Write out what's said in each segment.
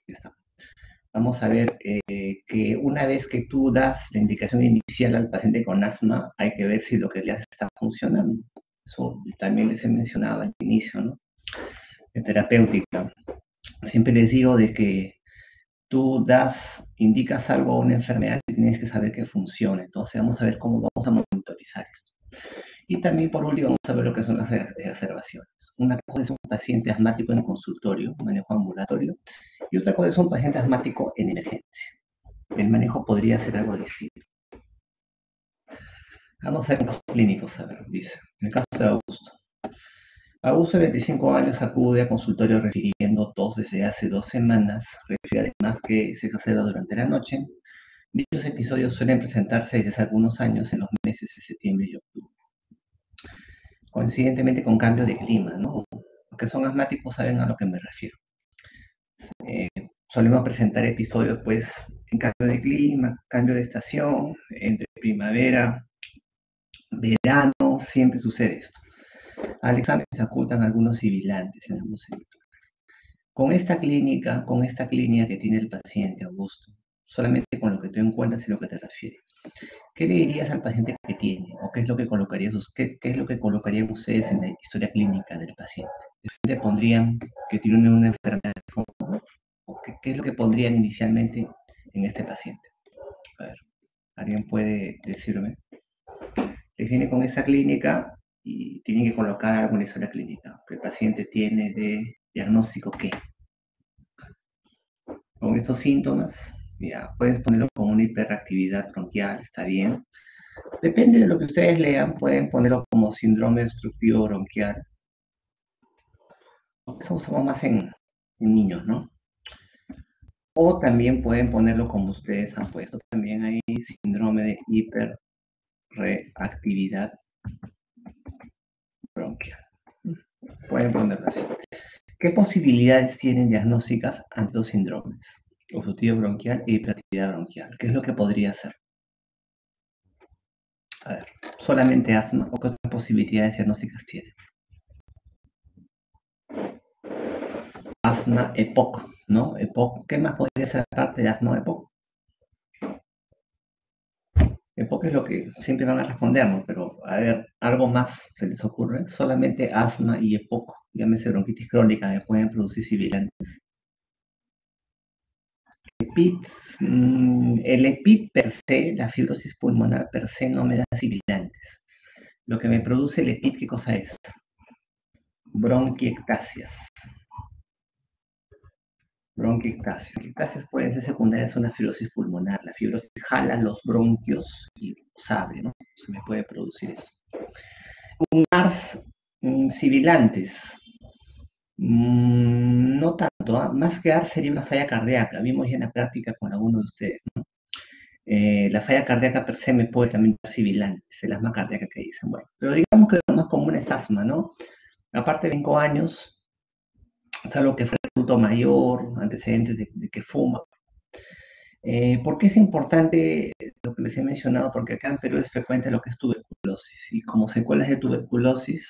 está. Vamos a ver que una vez que tú das la indicación inicial al paciente con asma, hay que ver si lo que le hace está funcionando. Eso también les he mencionado al inicio, ¿no? En terapéutica. Siempre les digo de que tú indicas algo a una enfermedad y tienes que saber que funciona. Entonces vamos a ver cómo vamos a monitorizar esto. Y también por último vamos a ver lo que son las exacerbaciones. Una cosa es un paciente asmático en consultorio, manejo ambulatorio, y otra cosa es un paciente asmático en emergencia. El manejo podría ser algo distinto. Vamos a ver casos clínicos, a ver, dice. En el caso de Augusto. Augusto, de 25 años, acude a consultorio refiriendo tos desde hace 2 semanas, refiere además que se exacerba durante la noche. Dichos episodios suelen presentarse desde hace algunos años en los meses de septiembre y octubre. Coincidentemente con cambio de clima, ¿no? Los que son asmáticos saben a lo que me refiero. Solemos presentar episodios, pues, en cambio de clima, cambio de estación, entre primavera, verano, siempre sucede esto. Al examen se ocultan algunos sibilantes en ambos sentidos. Con esta clínica que tiene el paciente, Augusto, solamente con lo que tú encuentras y lo que te refiere, ¿qué le dirías al paciente que tiene? ¿O qué es lo que colocarían ustedes en la historia clínica del paciente? ¿Le pondrían que tiene una enfermedad de fondo? ¿O qué es lo que pondrían inicialmente en este paciente? A ver, ¿alguien puede decirme? Les viene con esa clínica y tienen que colocar algo en la historia clínica. Que el paciente tiene de diagnóstico qué. Con estos síntomas, ya, puedes ponerlo como una hiperactividad bronquial, está bien. Depende de lo que ustedes lean, pueden ponerlo como síndrome obstructivo bronquial. Eso usamos más en niños, ¿no? O también pueden ponerlo como ustedes han puesto también ahí, síndrome de hiperreactividad bronquial. Pueden ponerlo así. ¿Qué posibilidades tienen diagnósticas ante los síndromes? Obstructivo bronquial e hiperactividad bronquial. ¿Qué es lo que podría ser? A ver, ¿solamente asma o qué otras posibilidades diagnósticas tiene? Asma EPOC, ¿no? EPOC, ¿qué más podría ser aparte de asma EPOC? EPOC es lo que siempre van a responder, ¿no? Pero, a ver, ¿algo más se les ocurre? Solamente asma y EPOC, llámese bronquitis crónica, que pueden producir sibilantes. El EPID per se, la fibrosis pulmonar per se, no me da sibilantes. Lo que me produce el EPID, ¿qué cosa es? Bronquiectasias. Bronquiectasias. Bronquiectasias pueden ser secundarias a una fibrosis pulmonar. La fibrosis jala los bronquios y los abre, ¿no? Se me puede producir eso. Un ARS, sibilantes. No tanto, ¿ah? Más que ARS sería una falla cardíaca. Vimos ya en la práctica con alguno de ustedes, ¿no? La falla cardíaca per se me puede también dar sibilantes, el asma cardíaca que dicen. Bueno, pero digamos que lo más común es asma, ¿no? Aparte de 5 años, salvo que fue adulto mayor, antecedentes de que fuma. ¿Por qué es importante lo que les he mencionado? Porque acá en Perú es frecuente lo que es tuberculosis. Y como secuelas de tuberculosis,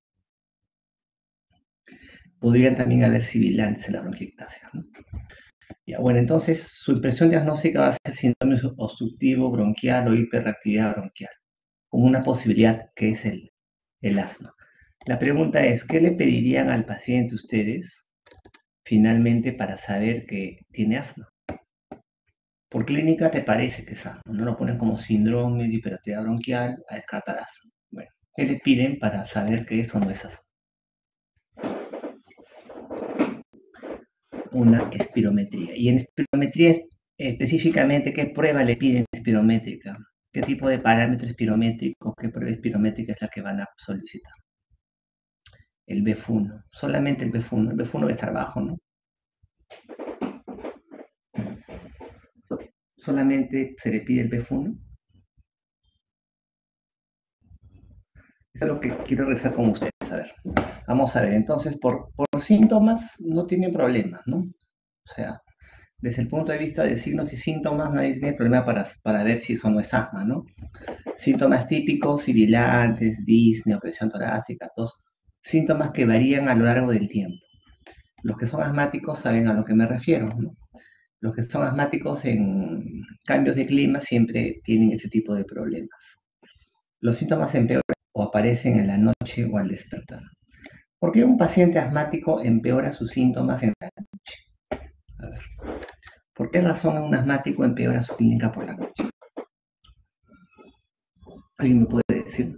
podrían también haber sibilantes en la bronquiectasia, ¿no? Ya, bueno, entonces su impresión diagnóstica va a ser síndrome obstructivo bronquial o hiperactividad bronquial, como una posibilidad que es el asma. La pregunta es, ¿qué le pedirían al paciente ustedes finalmente para saber que tiene asma? Por clínica te parece que es asma, no lo ponen como síndrome de hiperactividad bronquial a descartar asma. Bueno, ¿qué le piden para saber que eso no es asma? Una espirometría. Y en espirometría específicamente, ¿qué prueba le piden espirométrica? ¿Qué tipo de parámetro espirométrico, qué prueba espirométrica es la que van a solicitar? El BF1, solamente el BF1. El BF1 debe estar bajo, ¿no? Solamente se le pide el BF1. Eso es lo que quiero rezar con ustedes. A ver, vamos a ver. Entonces, por síntomas no tienen problemas, ¿no? O sea, desde el punto de vista de signos y síntomas, nadie tiene problema para ver si eso no es asma, ¿no? Síntomas típicos, sibilantes, disnea, presión torácica, tos, síntomas que varían a lo largo del tiempo. Los que son asmáticos saben a lo que me refiero, ¿no? Los que son asmáticos en cambios de clima siempre tienen ese tipo de problemas. Los síntomas empeoran o aparecen en la noche o al despertar. ¿Por qué un paciente asmático empeora sus síntomas en la noche? A ver, ¿por qué razón un asmático empeora su clínica por la noche? ¿Alguien me puede decir?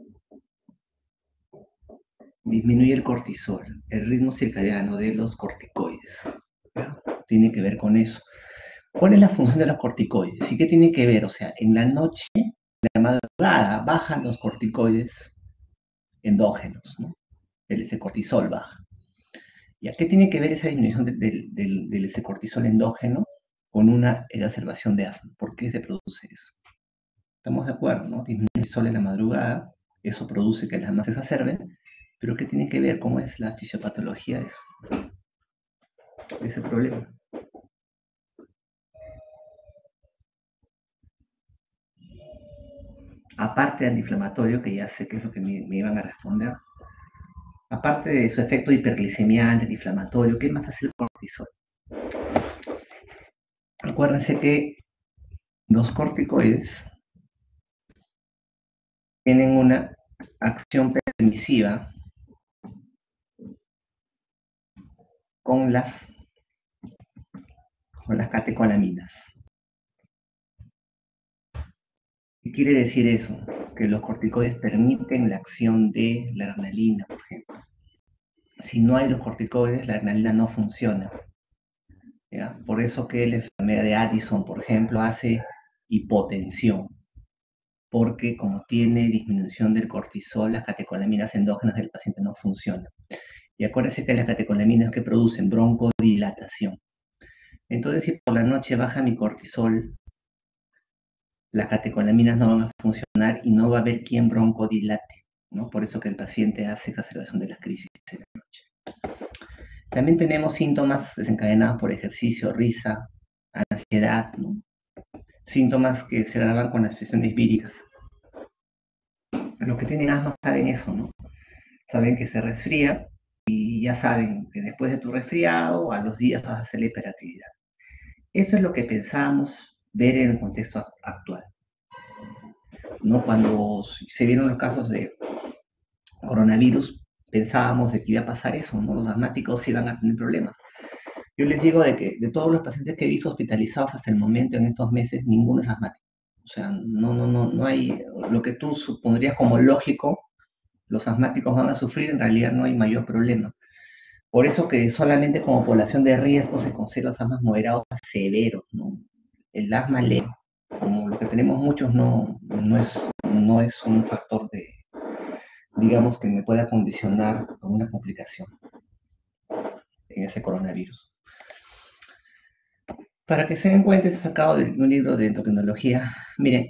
Disminuye el cortisol, el ritmo circadiano de los corticoides. ¿Ya? Tiene que ver con eso. ¿Cuál es la función de los corticoides? ¿Y qué tiene que ver? O sea, en la noche, en la madrugada, bajan los corticoides endógenos, ¿no? Ese cortisol baja. ¿Y a qué tiene que ver esa disminución del ese cortisol endógeno con una exacerbación de asma? ¿Por qué se produce eso? Estamos de acuerdo, ¿no? Disminuye el sol en la madrugada, eso produce que las asma se exacerben, pero ¿qué tiene que ver? ¿Cómo es la fisiopatología de eso? De ese problema. Aparte de antiinflamatorio, que ya sé que es lo que me iban a responder, aparte de su efecto hiperglicemiante, antiinflamatorio, ¿qué más hace el cortisol? Acuérdense que los corticoides tienen una acción permisiva con las catecolaminas. ¿Qué quiere decir eso? Que los corticoides permiten la acción de la adrenalina, por ejemplo. Si no hay los corticoides, la adrenalina no funciona. ¿Ya? Por eso que la enfermedad de Addison, por ejemplo, hace hipotensión, porque como tiene disminución del cortisol, las catecolaminas endógenas del paciente no funcionan. Y acuérdense que las catecolaminas que producen broncodilatación. Entonces, si por la noche baja mi cortisol, las catecolaminas no van a funcionar y no va a haber quien broncodilate, ¿no? Por eso que el paciente hace exacerbación de las crisis en la noche. También tenemos síntomas desencadenados por ejercicio, risa, ansiedad, ¿no? Síntomas que se agravan con las infecciones víricas. Los que tienen asma saben eso, ¿no? Saben que se resfría y ya saben que después de tu resfriado, a los días vas a hacer la hiperactividad. Eso es lo que pensábamos ver en el contexto actual, ¿no? Cuando se vieron los casos de coronavirus, pensábamos de que iba a pasar eso, ¿no? Los asmáticos iban a tener problemas. Yo les digo de que de todos los pacientes que he visto hospitalizados hasta el momento en estos meses, ninguno es asmático. O sea, no hay lo que tú supondrías como lógico, los asmáticos van a sufrir, en realidad no hay mayor problema. Por eso que solamente como población de riesgo se consideran los asmas moderados a severos, ¿no? El asma leve, como lo que tenemos muchos, no es un factor de, digamos, que me pueda condicionar a una complicación en ese coronavirus. Para que se den cuenta, esto sacado de un libro de endocrinología. Miren,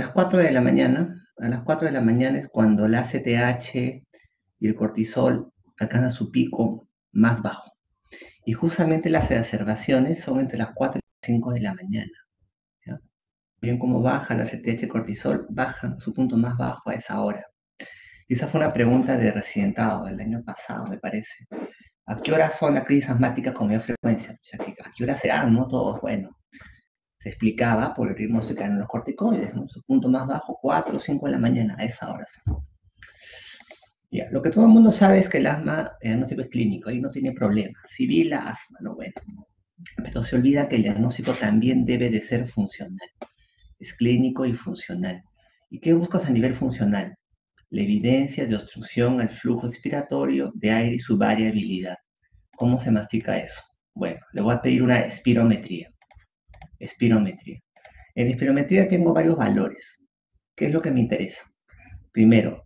a las 4 de la mañana es cuando la ACTH y el cortisol alcanzan su pico más bajo. Y justamente las exacerbaciones son entre las 4 y 5 de la mañana. ¿Ya? Ven cómo baja la ACTH cortisol, baja su punto más bajo a esa hora. Y esa fue una pregunta de residentado el año pasado, me parece. ¿A qué hora son las crisis asmáticas con mayor frecuencia? O sea, ¿a qué hora serán? ¿No? Todos, bueno. Se explicaba por el ritmo circadiano de los corticoides, ¿no? Su punto más bajo, 4 o 5 de la mañana, a esa hora. Sí. Ya, lo que todo el mundo sabe es que el asma, el diagnóstico es clínico, ahí no tiene problema. Civil la asma, no bueno. Pero se olvida que el diagnóstico también debe de ser funcional. Es clínico y funcional. ¿Y qué buscas a nivel funcional? La evidencia de obstrucción al flujo expiratorio de aire y su variabilidad. ¿Cómo se mastica eso? Bueno, le voy a pedir una espirometría. Espirometría. En espirometría tengo varios valores. ¿Qué es lo que me interesa? Primero,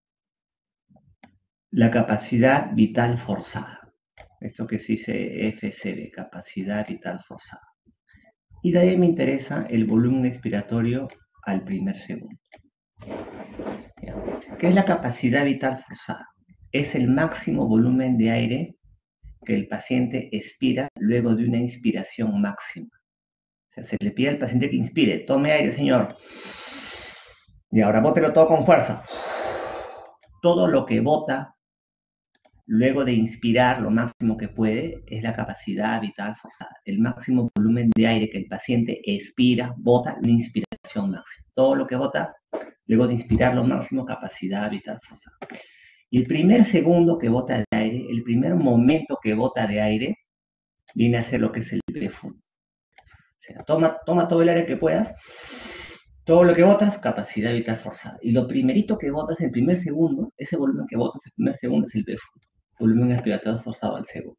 la capacidad vital forzada. Esto que se dice FCB, capacidad vital forzada. Y de ahí me interesa el volumen expiratorio al primer segundo. ¿Qué es la capacidad vital forzada? Es el máximo volumen de aire que el paciente expira luego de una inspiración máxima. O sea, se le pide al paciente que inspire, tome aire, señor. Y ahora bótelo todo con fuerza. Todo lo que bota luego de inspirar lo máximo que puede, es la capacidad vital forzada. El máximo volumen de aire que el paciente expira, bota, la inspiración máxima. Todo lo que bota, luego de inspirar lo máximo, capacidad vital forzada. Y el primer segundo que bota de aire, el primer momento que bota de aire, viene a ser lo que es el BFU. O sea, toma todo el aire que puedas, todo lo que botas, capacidad vital forzada. Y lo primerito que botas, el primer segundo, ese volumen que botas el primer segundo es el BFU, volumen expiratorio forzado al segundo.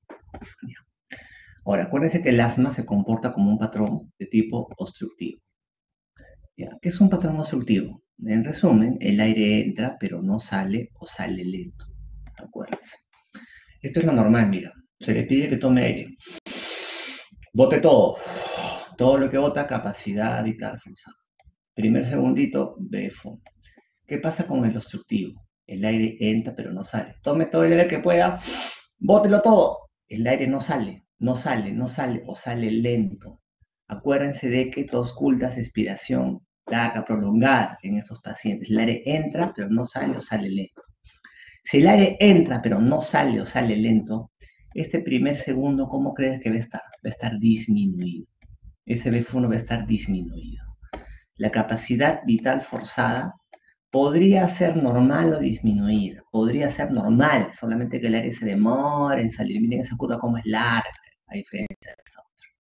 Ahora, acuérdense que el asma se comporta como un patrón de tipo obstructivo. ¿Ya? ¿Qué es un patrón obstructivo? En resumen, el aire entra pero no sale o sale lento. Acuérdense. Esto es lo normal, mira. Se le pide que tome aire. Bote todo. Todo lo que bota, capacidad vital forzada. Primer segundito, BFO. ¿Qué pasa con el obstructivo? El aire entra pero no sale. Tome todo el aire que pueda, bótelo todo. El aire no sale o sale lento. Acuérdense de que tos ocultas expiración larga, prolongada en estos pacientes. El aire entra pero no sale o sale lento. Si el aire entra pero no sale o sale lento, este primer segundo, ¿cómo crees que va a estar? Va a estar disminuido. Ese BF1 va a estar disminuido. La capacidad vital forzada podría ser normal o disminuida. Podría ser normal, solamente que el aire se demora en salir. Miren esa curva como es larga, a diferencia de esta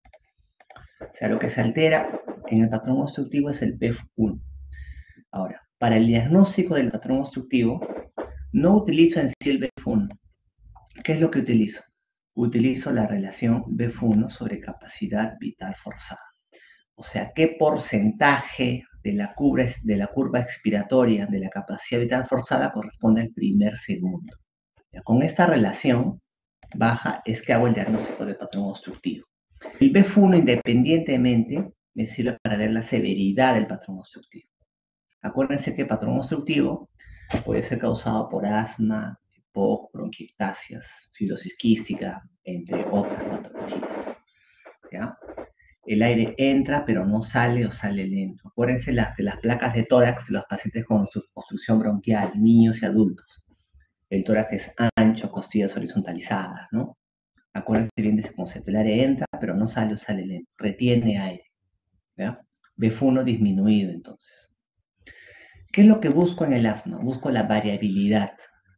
otra. O sea, lo que se altera en el patrón obstructivo es el BF1. Ahora, para el diagnóstico del patrón obstructivo, no utilizo en sí el BF1. ¿Qué es lo que utilizo? Utilizo la relación BF1 sobre capacidad vital forzada. O sea, ¿qué porcentaje de la curva expiratoria de la capacidad vital forzada corresponde al primer segundo? Ya, con esta relación baja es que hago el diagnóstico de patrón obstructivo. El BF1 independientemente me sirve para ver la severidad del patrón obstructivo. Acuérdense que el patrón obstructivo puede ser causado por asma, EPOC, bronquiectasias, fibrosis quística, entre otras patologías. ¿Ya? El aire entra pero no sale o sale lento. Acuérdense de las placas de tórax de los pacientes con obstrucción bronquial, niños y adultos. El tórax es ancho, costillas horizontalizadas, ¿no? Acuérdense bien de ese concepto. El aire entra pero no sale o sale lento. Retiene aire. ¿Ya? BF1 disminuido entonces. ¿Qué es lo que busco en el asma? Busco la variabilidad.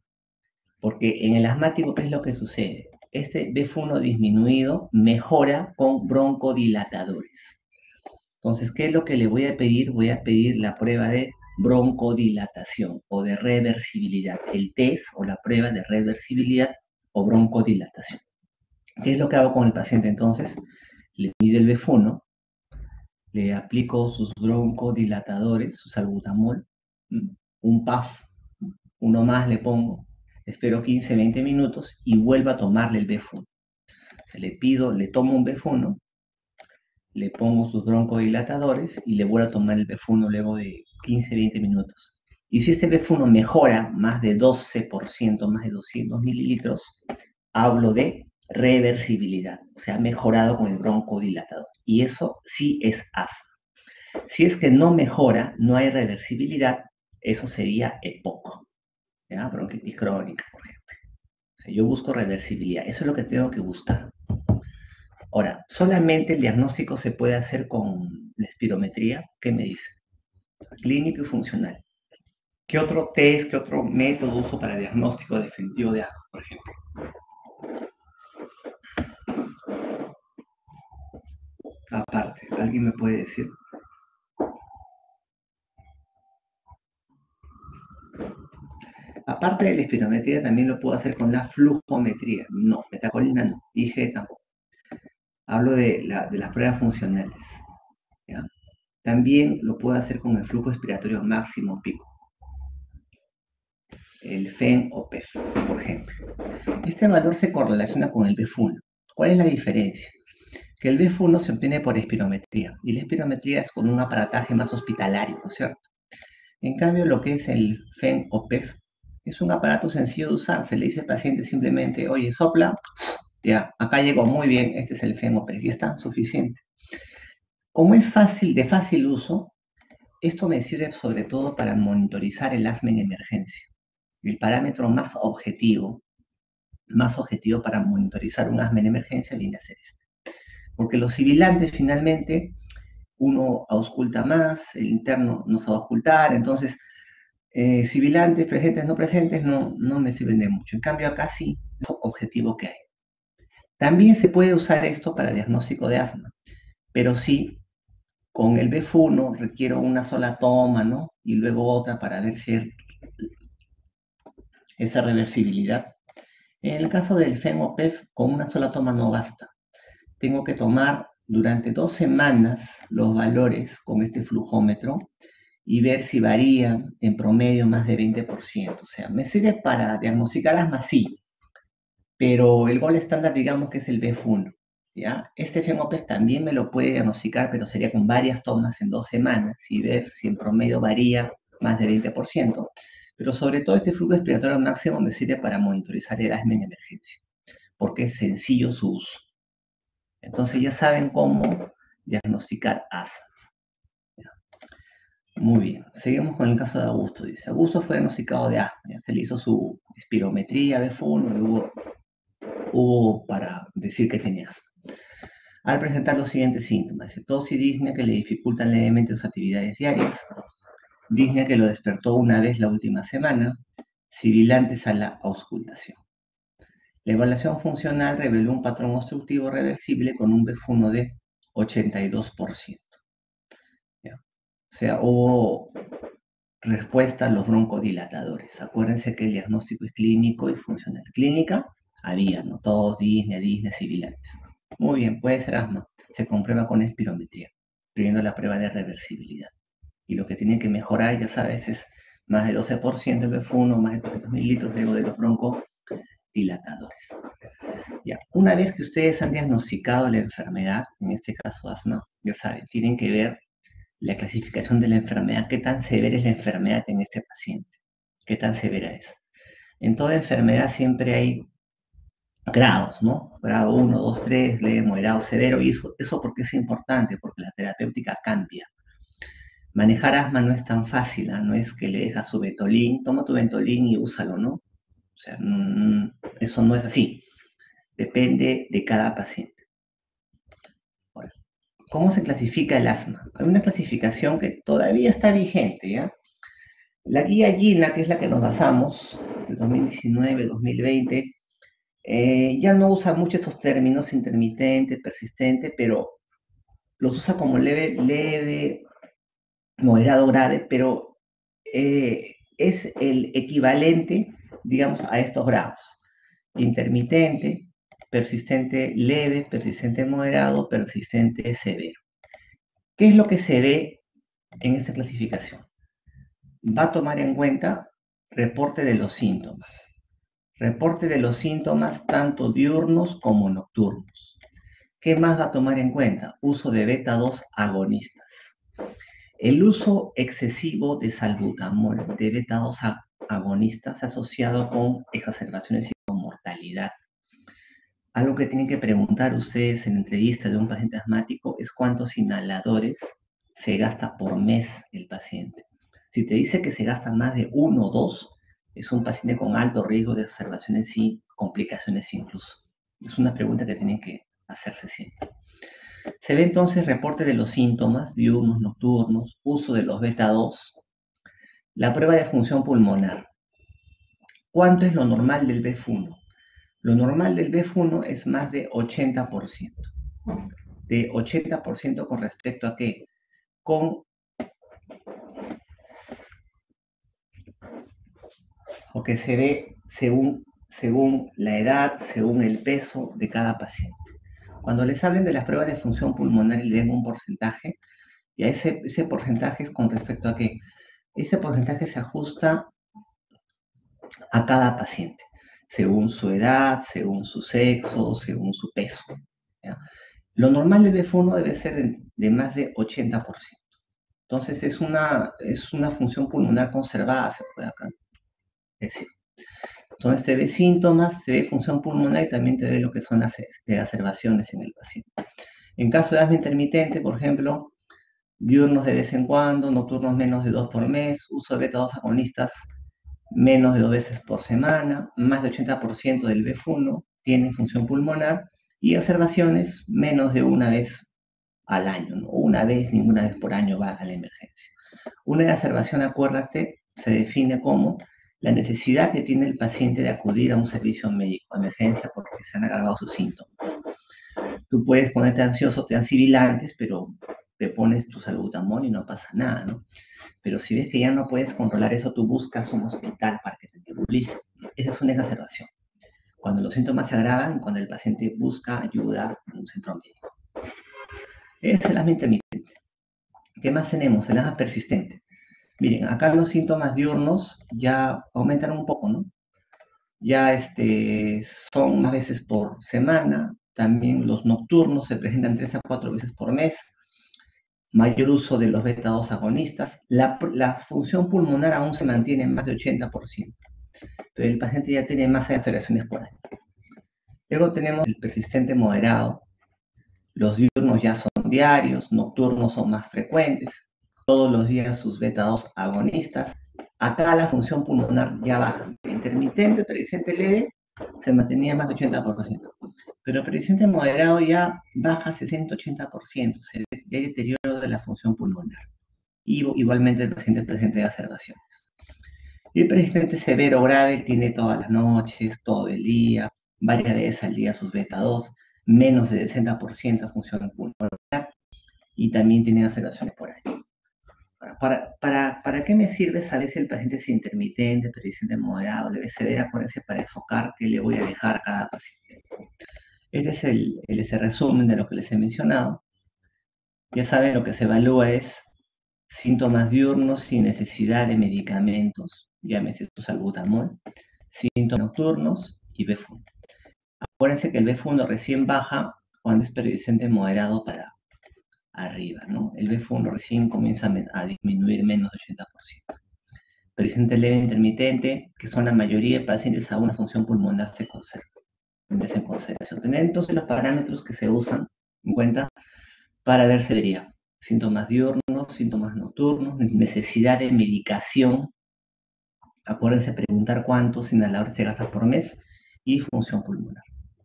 Porque en el asmático, ¿qué es lo que sucede? Este BF1 disminuido mejora con broncodilatadores. Entonces, ¿qué es lo que le voy a pedir? Voy a pedir la prueba de broncodilatación o de reversibilidad. El test o la prueba de reversibilidad o broncodilatación. ¿Qué es lo que hago con el paciente entonces? Le pido el BF1, le aplico sus broncodilatadores, su salbutamol, un PAF, uno más le pongo, espero 15-20 minutos y vuelvo a tomarle el BF1. Se le pido, le tomo un BF1, le pongo sus broncodilatadores y le vuelvo a tomar el BF1 luego de 15-20 minutos. Y si este BF1 mejora más de 12%, más de 200 mililitros, hablo de reversibilidad, o sea, mejorado con el broncodilatador. Y eso sí es asma. Si es que no mejora, no hay reversibilidad, eso sería EPOC, ¿ya? Bronquitis crónica, por ejemplo. O sea, yo busco reversibilidad, eso es lo que tengo que buscar. Ahora, solamente el diagnóstico se puede hacer con la espirometría. ¿Qué me dice? Clínico y funcional. ¿Qué otro test, qué otro método uso para diagnóstico definitivo de asma, por ejemplo? Aparte, ¿alguien me puede decir? Aparte de la espirometría, también lo puedo hacer con la flujometría. No, metacolina no, IG tampoco. Hablo de las pruebas funcionales. ¿Ya? También lo puedo hacer con el flujo expiratorio máximo pico. El FEN o PEF, por ejemplo. Este valor se correlaciona con el BF1. ¿Cuál es la diferencia? Que el BF1 se obtiene por espirometría, y la espirometría es con un aparataje más hospitalario, ¿no es cierto? En cambio, lo que es el FEN o PEF es un aparato sencillo de usar. Se le dice al paciente simplemente, oye, sopla, ya, acá llegó muy bien, este es el FEN o PEF, y está suficiente. Como es de fácil uso, esto me sirve sobre todo para monitorizar el asma en emergencia. El parámetro más objetivo más objetivo para monitorizar un asma en emergencia viene a ser este. Porque los sibilantes finalmente uno ausculta más, el interno no se va a auscultar, entonces sibilantes, presentes, no presentes, no me sirven de mucho. En cambio acá sí, es objetivo que hay. También se puede usar esto para diagnóstico de asma, pero sí, con el BF1 requiero una sola toma, ¿no? Y luego otra para ver si hay esa reversibilidad. En el caso del FEMOPEF, con una sola toma no basta. Tengo que tomar durante 2 semanas los valores con este flujómetro y ver si varían en promedio más de 20%. O sea, me sirve para diagnosticar asma, sí, pero el gol estándar digamos que es el BF1. ¿Ya? Este FEMOPEF también me lo puede diagnosticar, pero sería con varias tomas en 2 semanas y ver si en promedio varía más de 20%. Pero sobre todo este flujo expiratorio máximo me sirve para monitorizar el asma en emergencia, porque es sencillo su uso. Entonces ya saben cómo diagnosticar asma. Muy bien, seguimos con el caso de Augusto. Dice, Augusto fue diagnosticado de asma, ya se le hizo su espirometría BF1 y hubo para decir que tenía asma. Al presentar los siguientes síntomas, dice, tos y disnea que le dificultan levemente sus actividades diarias, disnea que lo despertó una vez la última semana, sibilantes a la auscultación. La evaluación funcional reveló un patrón obstructivo reversible con un BF1 de 82%. ¿Ya? O sea, hubo respuesta a los broncodilatadores. Acuérdense que el diagnóstico es clínico y funcional. Clínica, había, ¿no? Todos disnea, sibilantes. Muy bien, puede ser asma. Se comprueba con espirometría, pidiendo la prueba de reversibilidad. Y lo que tienen que mejorar, ya sabes, es más del 12% de BF1, más de 300 mililitros de los broncodilatadores. Ya. Una vez que ustedes han diagnosticado la enfermedad, en este caso asma, ya saben, tienen que ver la clasificación de la enfermedad, qué tan severa es la enfermedad en este paciente, qué tan severa es. En toda enfermedad siempre hay grados, ¿no? Grado 1, 2, 3, leve, moderado, severo, y eso porque es importante, porque la terapéutica cambia. Manejar asma no es tan fácil, ¿no? No es que le dejas su Ventolin, toma tu Ventolin y úsalo, ¿no? O sea, eso no es así. Depende de cada paciente. Ahora, ¿cómo se clasifica el asma? Hay una clasificación que todavía está vigente, ¿ya? La guía GINA, que es la que nos basamos, de 2019-2020, ya no usa mucho esos términos, intermitente, persistente, pero los usa como leve, moderado, grave, pero es el equivalente, digamos, a estos grados. Intermitente, persistente leve, persistente moderado, persistente severo. ¿Qué es lo que se ve en esta clasificación? Va a tomar en cuenta reporte de los síntomas. Reporte de los síntomas tanto diurnos como nocturnos. ¿Qué más va a tomar en cuenta? Uso de beta-2 agonistas. El uso excesivo de salbutamol, de beta-2 agonistas, asociado con exacerbaciones y con mortalidad. Algo que tienen que preguntar ustedes en entrevista de un paciente asmático es cuántos inhaladores se gasta por mes el paciente. Si te dice que se gasta más de 1 o 2, es un paciente con alto riesgo de exacerbaciones y complicaciones incluso. Es una pregunta que tienen que hacerse siempre. Se ve entonces reporte de los síntomas diurnos, nocturnos, uso de los beta-2, la prueba de función pulmonar. ¿Cuánto es lo normal del BF1? Lo normal del BF1 es más de 80%. De 80% con respecto a qué? Con lo que se ve según la edad, según el peso de cada paciente. Cuando les hablen de las pruebas de función pulmonar y le den un porcentaje, y a ese porcentaje es con respecto a qué? Ese porcentaje se ajusta a cada paciente, según su edad, según su sexo, según su peso. ¿Ya? Lo normal del BF1 debe ser de más de 80%. Entonces es una función pulmonar conservada, se puede acá decir. Entonces te ve síntomas, te ve función pulmonar y también te ve lo que son las exacerbaciones en el paciente. En caso de asma intermitente, por ejemplo, diurnos de vez en cuando, nocturnos menos de 2 por mes, uso de beta-2 agonistas menos de 2 veces por semana, más del 80% del BF1 tiene función pulmonar y observaciones menos de una vez al año, ¿no? Una vez, ninguna vez por año va a la emergencia. Una observación, acuérdate, se define como la necesidad que tiene el paciente de acudir a un servicio médico de emergencia porque se han agravado sus síntomas. Tú puedes ponerte ansioso, te dan sibilantes, pero te pones tu salbutamol y no pasa nada, ¿no? Pero si ves que ya no puedes controlar eso, tú buscas un hospital para que te nebulice. Esa es una exacerbación. Cuando los síntomas se agravan, cuando el paciente busca ayuda en un centro médico. Esa es el asma intermitente. ¿Qué más tenemos? El asma persistente. Miren, acá los síntomas diurnos ya aumentaron un poco, ¿no? Ya son más veces por semana. También los nocturnos se presentan 3 a 4 veces por mes. Mayor uso de los beta-2 agonistas. La función pulmonar aún se mantiene en más de 80%, pero el paciente ya tiene más aceleraciones por año. Luego tenemos el persistente moderado. Los diurnos ya son diarios, nocturnos son más frecuentes. Todos los días sus beta-2 agonistas. Acá la función pulmonar ya baja. Intermitente, persistente leve, se mantenía más de 80%. Pero persistente moderado ya baja 60-80%. Ya hay deterioro de la función pulmonar. Y igualmente el paciente presenta exacerbaciones. Y el persistente severo grave tiene todas las noches, todo el día, varias veces al día sus beta-2, menos del 60% función pulmonar y también tiene aceleraciones por ahí. ¿Para qué me sirve saber si el paciente es intermitente, persistente moderado, debe severa? Acuérdense para enfocar qué le voy a dejar a cada paciente. Este es ese resumen de lo que les he mencionado. Ya saben, lo que se evalúa es síntomas diurnos sin necesidad de medicamentos, llámese salbutamol, síntomas nocturnos y BF1. Acuérdense que el BF1 recién baja cuando es persistente moderado para arriba, ¿no? El BF1 recién comienza a disminuir menos del 80%. Persistente leve intermitente, que son la mayoría de pacientes a una función pulmonar se conserva, en consideración. Tener entonces los parámetros que se usan en cuenta para ver severidad. Síntomas diurnos, síntomas nocturnos, necesidad de medicación. Acuérdense preguntar cuántos inhaladores se gasta por mes y función pulmonar.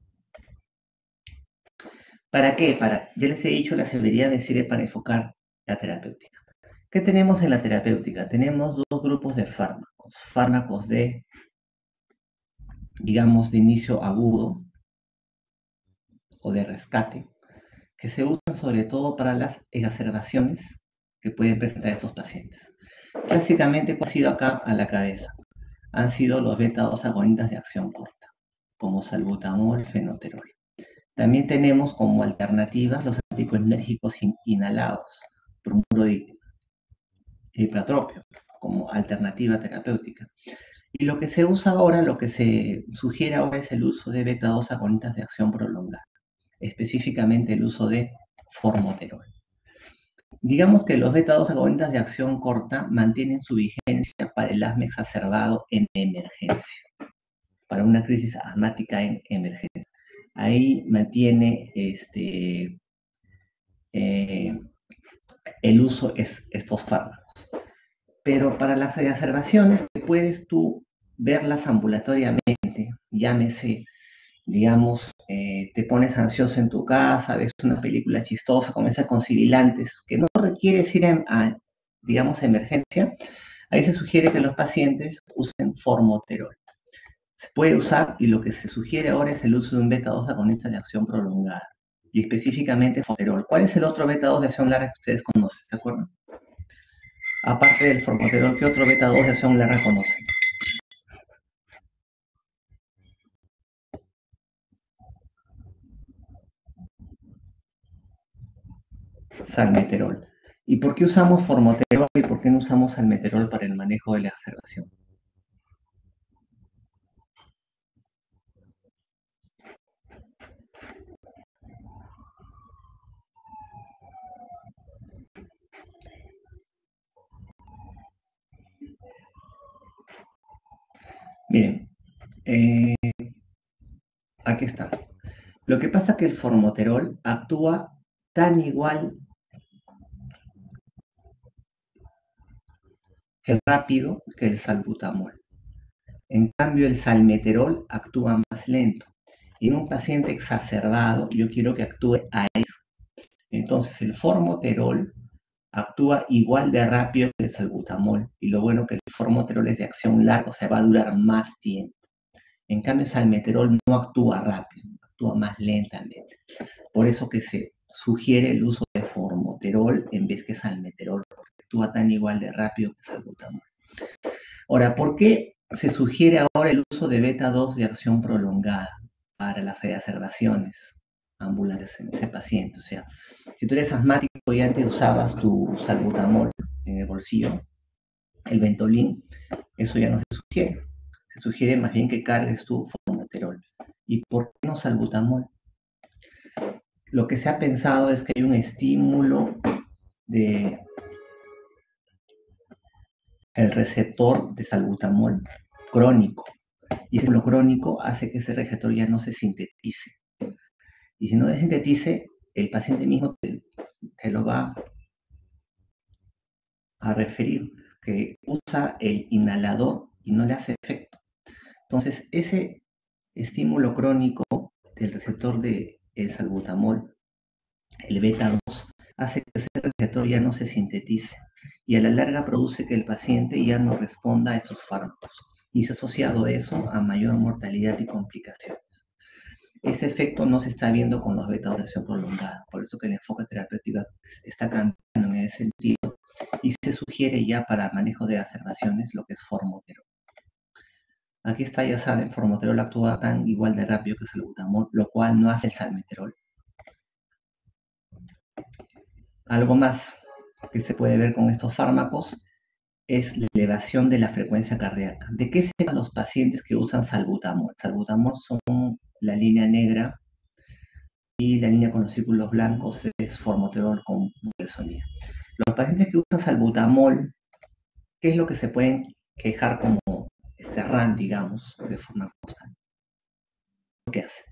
¿Para qué? Ya les he dicho, la severidad me sirve para enfocar la terapéutica. ¿Qué tenemos en la terapéutica? Tenemos dos grupos de fármacos. Fármacos digamos, de inicio agudo o de rescate, que se usan sobre todo para las exacerbaciones que pueden presentar estos pacientes. Clásicamente, ¿cuál ha sido acá a la cabeza? Han sido los beta-2 agonistas de acción corta, como salbutamol, fenoterol. También tenemos como alternativas los anticolinérgicos inhalados, bromuro de hipratropio, como alternativa terapéutica. Y lo que se usa ahora, lo que se sugiere ahora es el uso de beta-2 agonistas de acción prolongada, específicamente el uso de formoterol. Digamos que los beta-2 agonistas de acción corta mantienen su vigencia para el asma exacerbado en emergencia, para una crisis asmática en emergencia. Ahí mantiene el uso estos fármacos. Pero para las exacerbaciones, puedes tú verlas ambulatoriamente, llámese, digamos, te pones ansioso en tu casa, ves una película chistosa, comienza con sibilantes, que no requieres ir digamos, a emergencia. Ahí se sugiere que los pacientes usen formoterol. Se puede usar, y lo que se sugiere ahora es el uso de un beta-2 agonista de acción prolongada, y específicamente formoterol. ¿Cuál es el otro beta-2 de acción larga que ustedes conocen? ¿Se acuerdan? Aparte del formoterol, ¿qué otro beta-2 de acción larga conocen? Salmeterol. ¿Y por qué usamos formoterol y por qué no usamos salmeterol para el manejo de la exacerbación? Miren, aquí está. Lo que pasa es que el formoterol actúa tan igual de rápido que el salbutamol. En cambio, el salmeterol actúa más lento. En un paciente exacerbado, yo quiero que actúe a eso. Entonces, el formoterol actúa igual de rápido que el salbutamol. Y lo bueno que el formoterol es de acción larga, o sea, va a durar más tiempo. En cambio, el salmeterol no actúa rápido, actúa más lentamente. Por eso que se sugiere el uso de formoterol en vez que salmeterol, porque actúa tan igual de rápido que salbutamol. Ahora, ¿por qué se sugiere ahora el uso de beta 2 de acción prolongada para las exacerbaciones ambulantes en ese paciente? O sea, si tú eres asmático y antes usabas tu salbutamol en el bolsillo, el Ventolin, eso ya no se sugiere. Se sugiere más bien que cargues tu formoterol. ¿Y por qué no salbutamol? Lo que se ha pensado es que hay un estímulo de el receptor de salbutamol crónico. Y ese estímulo crónico hace que ese receptor ya no se sintetice. Y si no se sintetice, el paciente mismo te lo va a referir, que usa el inhalador y no le hace efecto. Entonces, ese estímulo crónico del receptor del salbutamol, el beta 2, hace que ese receptor ya no se sintetice y a la larga produce que el paciente ya no responda a esos fármacos. Y se ha asociado eso a mayor mortalidad y complicaciones. Ese efecto no se está viendo con los beta de acción prolongada, por eso que el enfoque terapéutico está cambiando en ese sentido y se sugiere ya para manejo de exacerbaciones lo que es formoterol. Aquí está, ya saben, formoterol actúa tan igual de rápido que salbutamol, lo cual no hace el salmeterol. Algo más que se puede ver con estos fármacos es la elevación de la frecuencia cardíaca. ¿De qué se llaman los pacientes que usan salbutamol? Salbutamol son la línea negra y la línea con los círculos blancos es formoterol con budesonida. Los pacientes que usan salbutamol, ¿qué es lo que se pueden quejar como RAN, digamos, de forma constante? ¿Qué hace?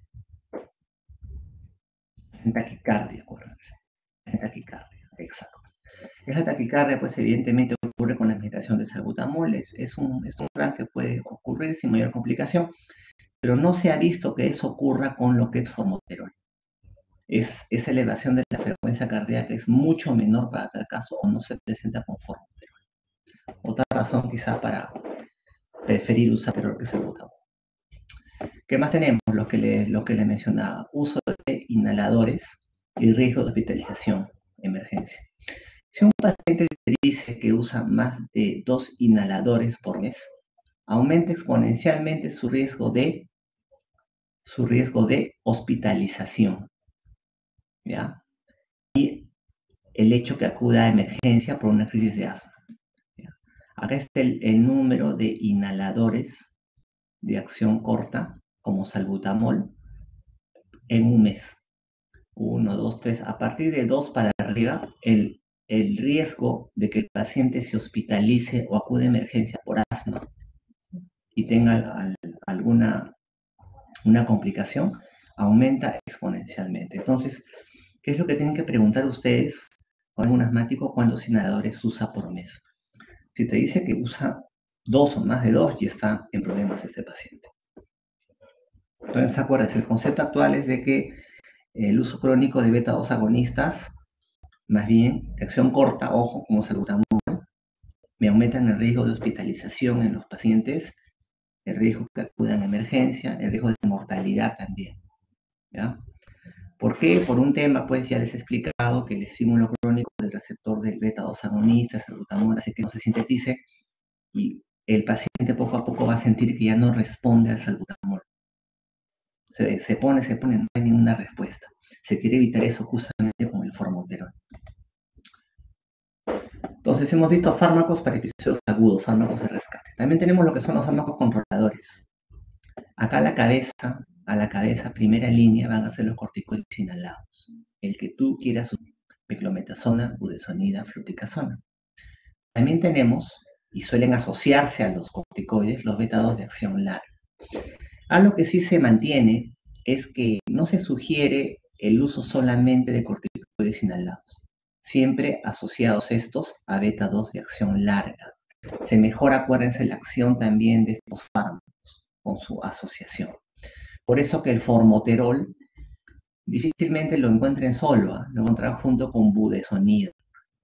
En taquicardia, acuérdense. En taquicardia, exacto. Esa taquicardia, pues evidentemente ocurre con la administración de salbutamol. Es un RAN que puede ocurrir sin mayor complicación, pero no se ha visto que eso ocurra con lo que es formoterol. Esa elevación de la frecuencia cardíaca es mucho menor para tal caso o no se presenta con formoterol. Otra razón quizá para preferir usar terror que salbutamol. ¿Qué más tenemos? Lo que le mencionaba, uso de inhaladores y riesgo de hospitalización, emergencia. Si un paciente te dice que usa más de 2 inhaladores por mes, aumenta exponencialmente su riesgo de hospitalización, ¿ya? Y el hecho que acuda a emergencia por una crisis de asma. ¿Ya? Acá está el número de inhaladores de acción corta, como salbutamol, en un mes. 1, 2, 3. A partir de 2 para arriba, el riesgo de que el paciente se hospitalice o acude a emergencia por asma y tenga alguna una complicación aumenta exponencialmente. Entonces, ¿qué es lo que tienen que preguntar ustedes con un asmático cuántos inhaladores usa por mes? Si te dice que usa 2 o más de 2, ya está en problemas este paciente. Entonces, acuérdense, el concepto actual es de que el uso crónico de beta 2 agonistas, más bien de acción corta, ojo, como salbutamol, me aumentan el riesgo de hospitalización en los pacientes, el riesgo que acudan a emergencia, el riesgo de mortalidad también. ¿Ya? ¿Por qué? Por un tema, pues ya les he explicado que el estímulo crónico del receptor del beta 2 agonista, salbutamol, hace que no se sintetice y el paciente poco a poco va a sentir que ya no responde al salbutamol. Se pone, no hay ninguna respuesta. Se quiere evitar eso justamente con el formoterol. Entonces hemos visto fármacos para episodios agudos, fármacos de rescate. También tenemos lo que son los fármacos controladores. Acá a la cabeza, primera línea, van a ser los corticoides inhalados. El que tú quieras usar, piclometasona, budesonida, fluticasona. También tenemos, y suelen asociarse a los corticoides, los beta 2 de acción larga. Algo que sí se mantiene es que no se sugiere el uso solamente de corticoides inhalados, siempre asociados estos a beta 2 de acción larga. Se mejora, acuérdense, la acción también de estos fármacos con su asociación. Por eso que el formoterol difícilmente lo encuentren solo, ¿eh? Lo encuentran junto con budesonida.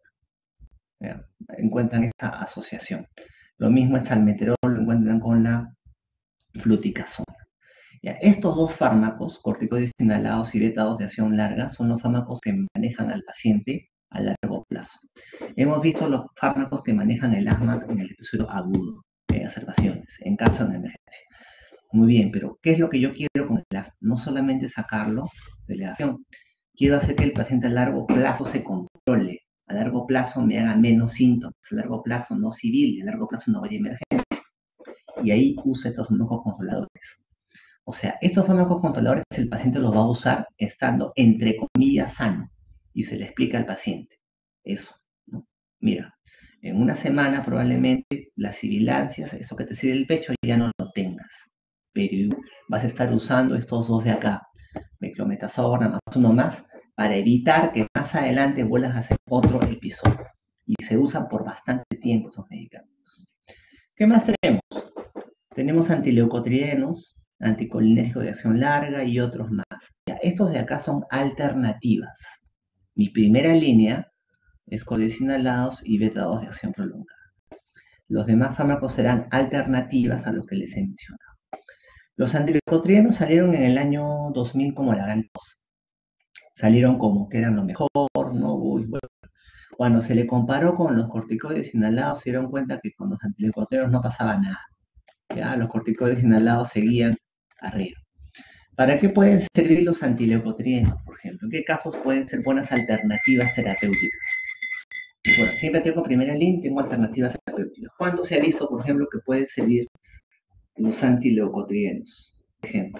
Encuentran esta asociación. Lo mismo el salmeterol lo encuentran con la fluticasona. Ya, estos dos fármacos, corticoides inhalados y beta-2 de acción larga, son los fármacos que manejan al paciente a largo plazo. Hemos visto los fármacos que manejan el asma en el episodio agudo, en exacerbaciones, en caso de emergencia. Muy bien, pero ¿qué es lo que yo quiero con el asma? No solamente sacarlo de la acción, quiero hacer que el paciente a largo plazo se controle, a largo plazo me haga menos síntomas, a largo plazo no civil, a largo plazo no vaya a emergencia. Y ahí uso estos fármacos controladores. O sea, estos fármacos controladores el paciente los va a usar estando entre comillas sano y se le explica al paciente eso, ¿no? Mira, en una semana probablemente las sibilancias, eso que te sirve el pecho, ya no lo tengas, pero vas a estar usando estos dos de acá, meclometasona más uno más, para evitar que más adelante vuelvas a hacer otro episodio. Y se usan por bastante tiempo estos medicamentos. ¿Qué más tenemos? Tenemos antileucotrienos, anticolinérgicos de acción larga y otros más. Ya, estos de acá son alternativas. Mi primera línea es corticoides inhalados y beta-2 de acción prolongada. Los demás fármacos serán alternativas a los que les he mencionado. Los antileucotrienos salieron en el año 2000 como la gran cosa. Salieron como que eran lo mejor, ¿no? Uy, bueno. Cuando se le comparó con los corticoides inhalados, se dieron cuenta que con los antileucotrienos no pasaba nada. Ya, los corticoides inhalados seguían arriba. ¿Para qué pueden servir los antileucotrienos, por ejemplo? ¿En qué casos pueden ser buenas alternativas terapéuticas? Bueno, siempre tengo primera línea, tengo alternativas terapéuticas. ¿Cuándo se ha visto, por ejemplo, que pueden servir los antileucotrienos? Por ejemplo,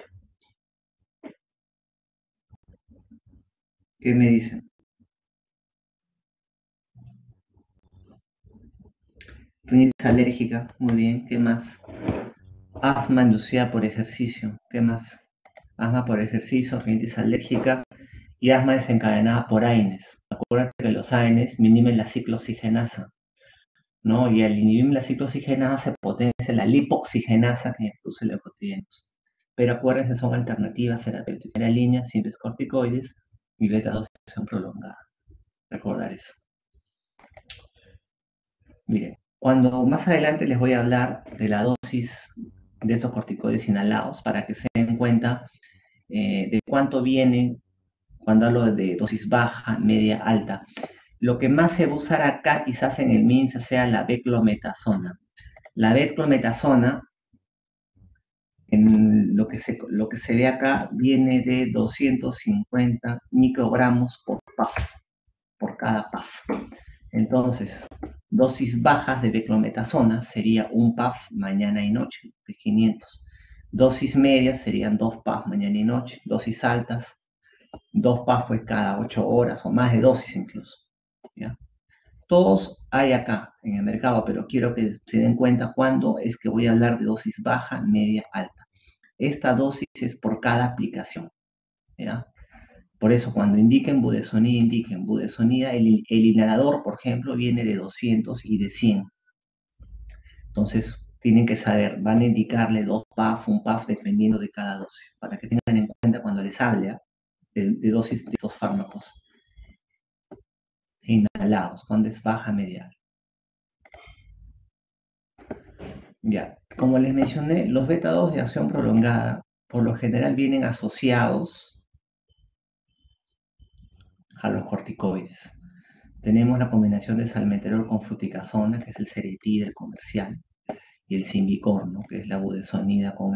¿qué me dicen? Rinitis alérgica, muy bien, ¿qué más? Asma inducida por ejercicio, ¿qué más? Asma por ejercicio, rinitis alérgica y asma desencadenada por AINES. Acuérdate que los AINES minimen la ciclooxigenasa, ¿no? Y al inhibir la ciclooxigenasa se potencia la lipoxigenasa que produce leucotrienos. Pero acuérdense, son alternativas terapéuticas. En la línea siempre es corticoides y beta-2 de acción prolongada. Recordar eso. Miren, cuando más adelante les voy a hablar de la dosis de esos corticoides inhalados para que se den cuenta de cuánto vienen cuando hablo de dosis baja, media, alta. Lo que más se va a usar acá quizás en el MINSA sea la beclometasona. La beclometasona, en lo que se ve acá, viene de 250 microgramos por PAF, por cada PAF. Entonces, dosis bajas de beclometasona sería un PAF mañana y noche, de 500. Dosis medias serían 2 PAF mañana y noche. Dosis altas, 2 PAF pues cada 8 horas o más de dosis incluso. ¿Ya? Todos hay acá en el mercado, pero quiero que se den cuenta cuándo es que voy a hablar de dosis baja, media, alta. Esta dosis es por cada aplicación. ¿Ya? Por eso, cuando indiquen budesonida, el inhalador, por ejemplo, viene de 200 y de 100. Entonces, tienen que saber, van a indicarle 2 PAF, un PAF, dependiendo de cada dosis, para que tengan en cuenta cuando les hable de dosis de estos fármacos inhalados, cuando es baja, media. Ya, como les mencioné, los beta-2 de acción prolongada, por lo general vienen asociados a los corticoides. Tenemos la combinación de salmeterol con fluticasona, que es el Ceretid, el comercial, y el Simbicor, ¿no? Que es la budesonida con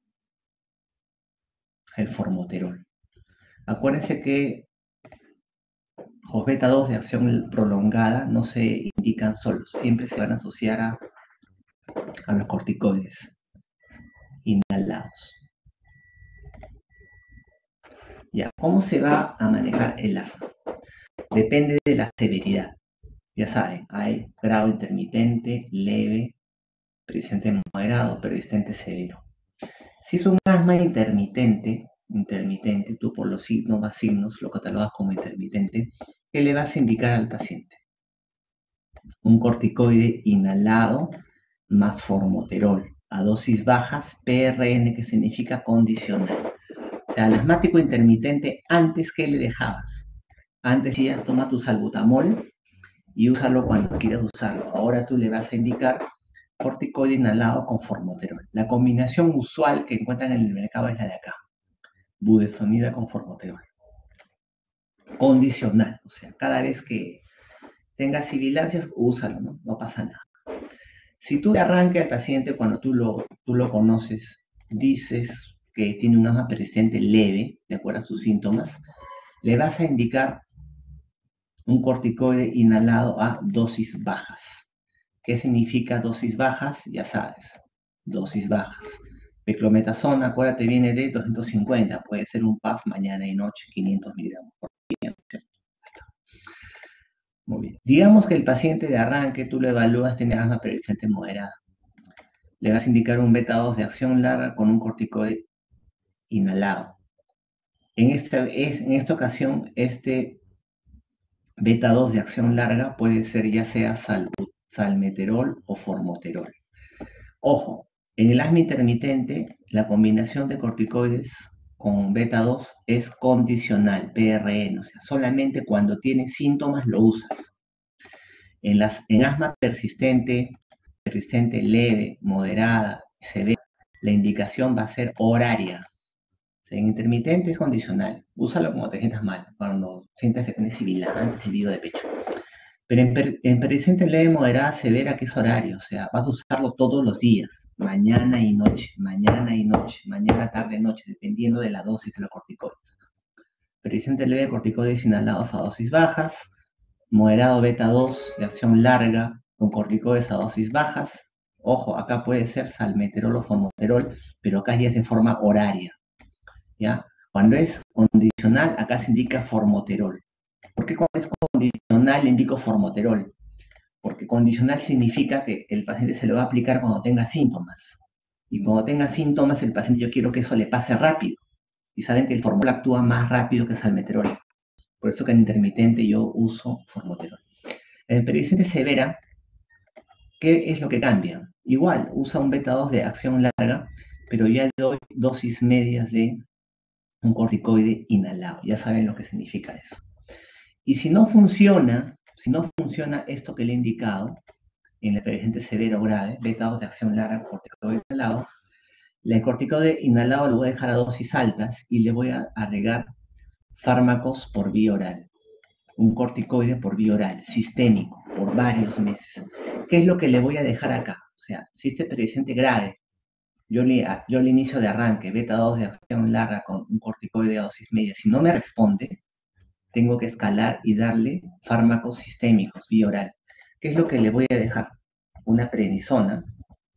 el formoterol. Acuérdense que los beta-2 de acción prolongada no se indican solos, siempre se van a asociar a los corticoides inhalados. Ya, ¿cómo se va a manejar el asma? Depende de la severidad. Ya saben, hay grado intermitente, leve, persistente moderado, persistente severo. Si es un asma intermitente, tú por los signos lo catalogas como intermitente, ¿qué le vas a indicar al paciente? un corticoide inhalado más formoterol a dosis bajas, PRN, que significa condicional. O sea, al asmático intermitente, antes, ¿qué le dejabas? Antes decías, toma tu salbutamol y úsalo cuando quieras usarlo. Ahora tú le vas a indicar corticoide inhalado con formoterol. La combinación usual que encuentran en el mercado es la de acá, budesonida con formoterol. Condicional, o sea, cada vez que tengas sibilancias, úsalo, ¿no? No pasa nada. Si tú de arranque al paciente, cuando tú lo conoces, dices que tiene un asma persistente leve, de acuerdo a sus síntomas, le vas a indicar un corticoide inhalado a dosis bajas. ¿Qué significa dosis bajas? Ya sabes, dosis bajas. Beclometasona, acuérdate, viene de 250, puede ser un PAF mañana y noche, 500 miligramos por día. Muy bien. Digamos que el paciente de arranque, tú lo evalúas, tiene asma persistente moderada. Le vas a indicar un beta 2 de acción larga con un corticoide inhalado. En esta ocasión, este beta 2 de acción larga puede ser ya sea salmeterol o formoterol. Ojo, en el asma intermitente, la combinación de corticoides con beta 2 es condicional, PRN, o sea, solamente cuando tienes síntomas lo usas. En asma persistente leve, moderada, severa, la indicación va a ser horaria. O sea, en intermitente es condicional. Úsalo cuando te sientas mal, cuando sientas que tienes sibilante, silbido de pecho. Pero en persistente leve, moderada, severa, que es horario. O sea, vas a usarlo todos los días, mañana y noche, mañana y noche, mañana, tarde, noche, dependiendo de la dosis de los corticoides. Persistente leve, corticoides inhalados a dosis bajas, moderado beta 2 de acción larga con corticoides a dosis bajas. Ojo, acá puede ser salmeterol o formoterol, pero acá ya es de forma horaria, ¿ya? Cuando es condicional, acá se indica formoterol. ¿Por qué cuando es condicional le indico formoterol? Porque condicional significa que el paciente se lo va a aplicar cuando tenga síntomas. Y cuando tenga síntomas, el paciente, yo quiero que eso le pase rápido. Y saben que el formoterol actúa más rápido que el salmeterol. Por eso que en intermitente yo uso formoterol. En persistente severa, ¿qué es lo que cambia? Igual, usa un beta 2 de acción larga, pero ya le doy dosis medias de un corticoide inhalado. Ya saben lo que significa eso. Y si no funciona esto que le he indicado, en la persistente severa o grave, beta 2 de acción larga, corticoide inhalado, el corticoide inhalado lo voy a dejar a dosis altas y le voy a agregar fármacos por vía oral. Un corticoide por vía oral, sistémico, por varios meses. ¿Qué es lo que le voy a dejar acá? O sea, si este persistente grave, yo le inicio de arranque, beta 2 de acción larga con un corticoide a dosis media, si no me responde, tengo que escalar y darle fármacos sistémicos, vía oral. ¿Qué es lo que le voy a dejar? Una prednisona,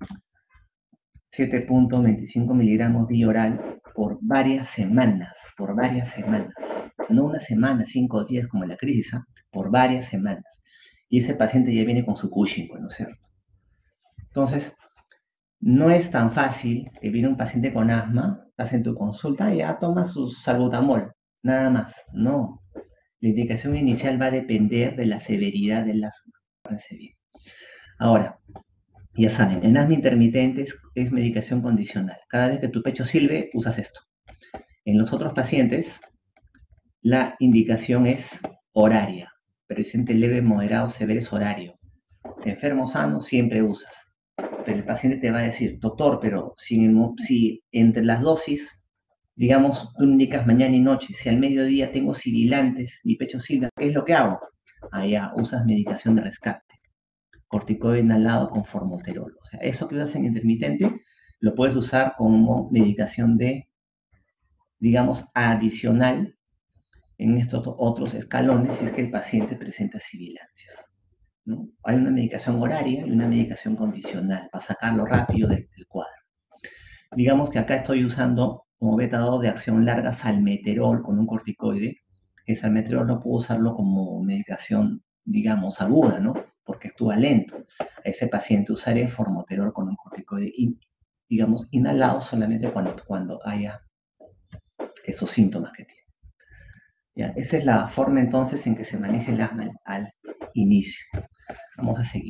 7.25 miligramos vía oral por varias semanas, no una semana, 5 días como en la crisis, por varias semanas. Y ese paciente ya viene con su Cushing, pues, ¿no es cierto? Entonces, no es tan fácil que viene un paciente con asma, estás en tu consulta y ya toma su salbutamol, nada más. No, la indicación inicial va a depender de la severidad del asma. Ahora, ya saben, en asma intermitente es medicación condicional. Cada vez que tu pecho silbe, usas esto. En los otros pacientes, la indicación es horaria. Presente leve, moderado, severo es horario. Enfermo sano, siempre usas. Pero el paciente te va a decir, doctor, pero si entre las dosis, digamos, tú indicas mañana y noche, si al mediodía tengo sibilantes, mi pecho silba, ¿qué es lo que hago? Allá usas medicación de rescate, corticoide inhalado con formoterol. O sea, eso que usas en intermitente lo puedes usar como medicación de, digamos, adicional en estos otros escalones si es que el paciente presenta sibilancias, ¿no? Hay una medicación horaria y una medicación condicional para sacarlo rápido del cuadro. Digamos que acá estoy usando como beta 2 de acción larga salmeterol con un corticoide. El salmeterol no puedo usarlo como medicación, digamos, aguda, ¿no? Porque actúa lento. A ese paciente usaré formoterol con un corticoide, digamos, inhalado solamente cuando haya esos síntomas que tiene. ¿Ya? Esa es la forma entonces en que se maneja el asma al inicio. Vamos a seguir.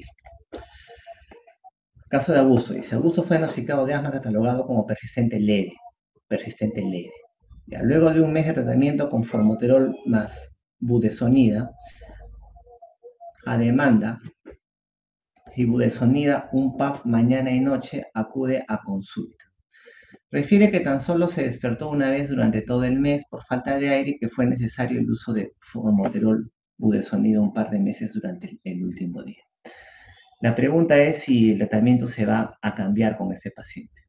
Caso de Augusto, dice, Augusto fue diagnosticado de asma catalogado como persistente leve. Ya, luego de un mes de tratamiento con formoterol más budesonida, a demanda y budesonida, un PAF mañana y noche, acude a consulta. Refiere que tan solo se despertó una vez durante todo el mes por falta de aire y que fue necesario el uso de formoterol budesonida un par de meses durante el último día. La pregunta es si el tratamiento se va a cambiar con este paciente.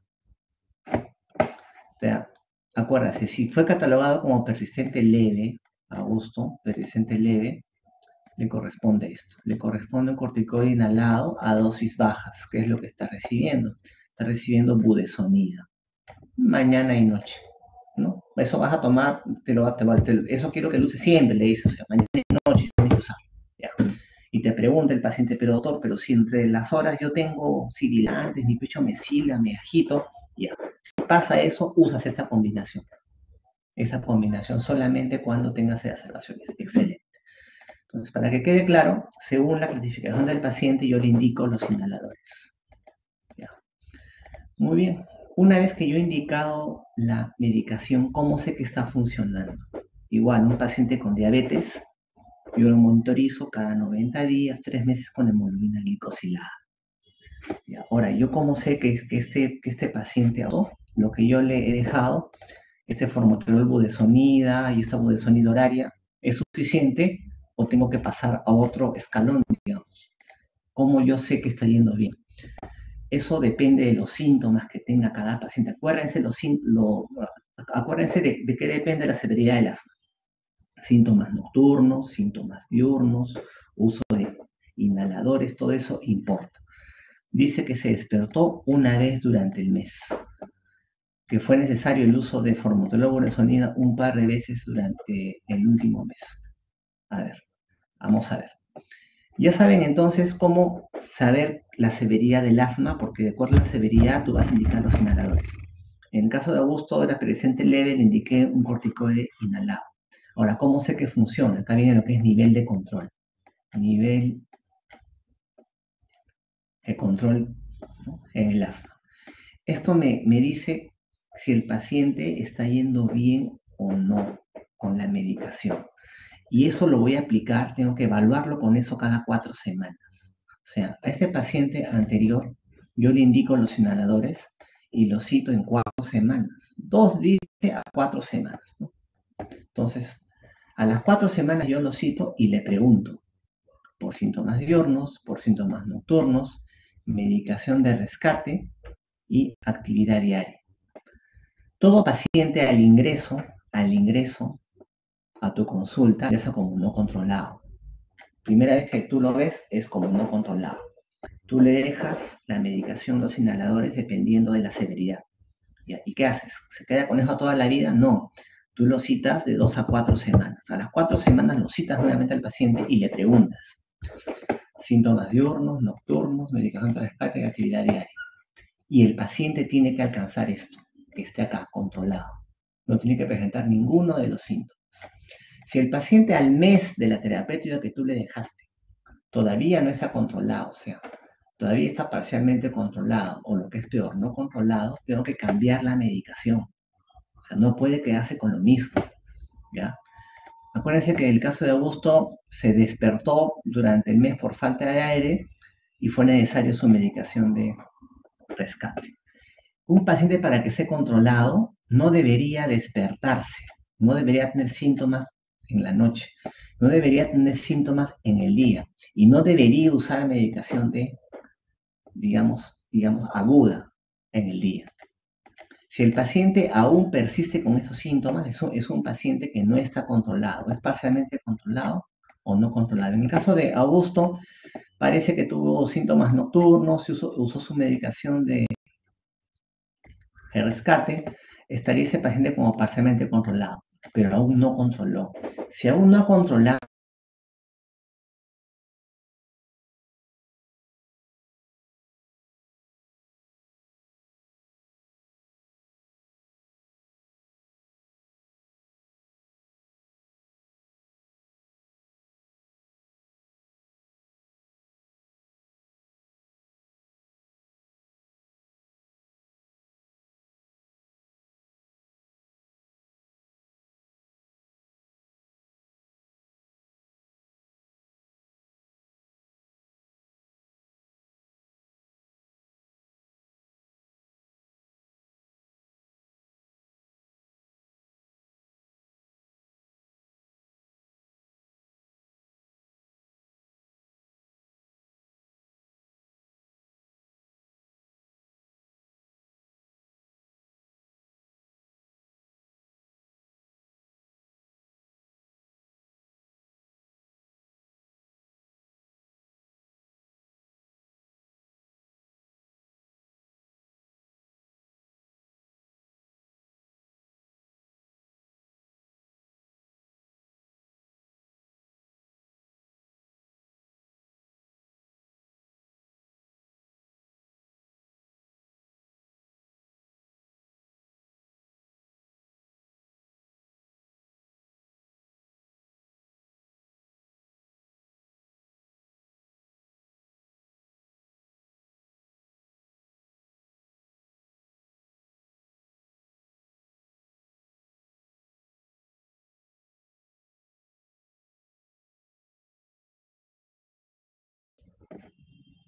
O sea, acuérdate, si fue catalogado como persistente leve, Augusto, persistente leve, le corresponde esto. Le corresponde un corticoide inhalado a dosis bajas, que es lo que está recibiendo. Está recibiendo budesonida, mañana y noche, ¿no? Eso vas a tomar, eso quiero que lo uses siempre, le dices, o sea, mañana y noche tienes que usar, ¿ya? Y te pregunta el paciente, pero doctor, pero si entre las horas yo tengo sibilantes, mi pecho me silba, me agito, ya. Pasa eso, usas esta combinación. Esa combinación solamente cuando tengas exacerbaciones. Excelente. Entonces, para que quede claro, según la clasificación del paciente, yo le indico los inhaladores. ¿Ya? Muy bien. Una vez que yo he indicado la medicación, ¿cómo sé que está funcionando? Igual, un paciente con diabetes, yo lo monitorizo cada 90 días, 3 meses con hemoglobina glicosilada. ¿Ya? Ahora, ¿yo cómo sé que este paciente, lo que yo le he dejado, este formoterol budesonida y esta budesonida horaria, es suficiente o tengo que pasar a otro escalón, digamos? ¿Cómo yo sé que está yendo bien? Eso depende de los síntomas que tenga cada paciente. Acuérdense de qué depende la severidad del asma. Síntomas nocturnos, síntomas diurnos, uso de inhaladores, todo eso importa. Dice que se despertó una vez durante el mes, que fue necesario el uso de formoterol budesonida un par de veces durante el último mes. A ver, vamos a ver. Ya saben entonces cómo saber la severidad del asma, porque de acuerdo a la severidad tú vas a indicar los inhaladores. En el caso de Augusto, era presente leve, le indiqué un corticoide inhalado. Ahora, ¿cómo sé que funciona? Acá viene lo que es nivel de control. Nivel de control, ¿no?, en el asma. Esto me dice si el paciente está yendo bien o no con la medicación. Y eso lo voy a aplicar, tengo que evaluarlo con eso cada 4 semanas. O sea, a este paciente anterior yo le indico los inhaladores y lo cito en 4 semanas. 2 dice a 4 semanas, ¿no? Entonces, a las 4 semanas yo lo cito y le pregunto por síntomas diurnos, por síntomas nocturnos, medicación de rescate y actividad diaria. Todo paciente al ingreso a tu consulta, ingresa como no controlado. Primera vez que tú lo ves es como no controlado. Tú le dejas la medicación, los inhaladores, dependiendo de la severidad. ¿Ya? ¿Y qué haces? ¿Se queda con eso toda la vida? No. Tú lo citas de 2 a 4 semanas. A las 4 semanas lo citas nuevamente al paciente y le preguntas síntomas diurnos, nocturnos, medicación de rescate y actividad diaria. Y el paciente tiene que alcanzar esto, que esté acá, controlado. No tiene que presentar ninguno de los síntomas. Si el paciente al mes de la terapéutica que tú le dejaste todavía no está controlado, o sea, todavía está parcialmente controlado, o lo que es peor, no controlado, tengo que cambiar la medicación. O sea, no puede quedarse con lo mismo, ¿ya? Acuérdense que en el caso de Augusto se despertó durante el mes por falta de aire y fue necesario su medicación de rescate. Un paciente, para que esté controlado, no debería despertarse, no debería tener síntomas en la noche, no debería tener síntomas en el día y no debería usar medicación digamos, aguda en el día. Si el paciente aún persiste con esos síntomas, es un paciente que no está controlado, es parcialmente controlado o no controlado. En el caso de Augusto, parece que tuvo síntomas nocturnos, usó su medicación de rescate, estaría ese paciente como parcialmente controlado, pero aún no controló. Si aún no ha controlado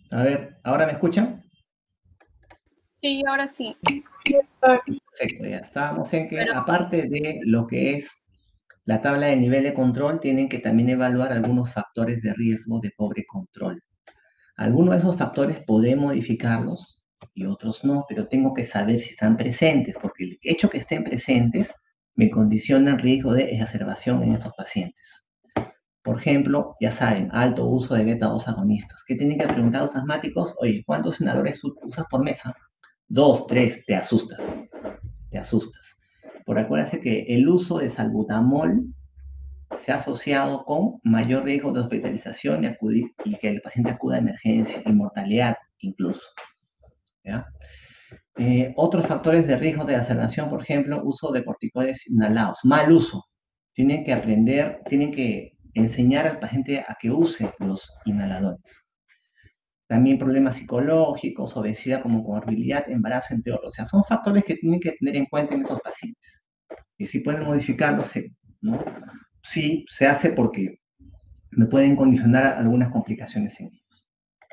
A ver, ¿ahora me escuchan? Sí, ahora sí. Sí, doctor. Perfecto, ya estábamos en que Pero aparte de lo que es la tabla de nivel de control, tienen que también evaluar algunos factores de riesgo de pobre control. Algunos de esos factores podré modificarlos y otros no, pero tengo que saber si están presentes, porque el hecho que estén presentes me condiciona el riesgo de exacerbación en estos pacientes. Por ejemplo, ya saben, alto uso de beta-2 agonistas. ¿Qué tienen que preguntar a los asmáticos? Oye, ¿cuántos inhaladores usas por mesa? Dos, tres, te asustas, te asustas. Por acuérdense que el uso de salbutamol se ha asociado con mayor riesgo de hospitalización y que el paciente acuda a emergencia y mortalidad incluso. ¿Ya? Otros factores de riesgo de aceleración, por ejemplo, uso de corticoides inhalados, mal uso. Tienen que aprender, tienen que enseñar al paciente a que use los inhaladores. También problemas psicológicos, obesidad como comorbilidad, embarazo, entre otros. O sea, son factores que tienen que tener en cuenta en estos pacientes. Y si pueden modificarlos, ¿no? Sí, se hace porque me pueden condicionar algunas complicaciones en ellos.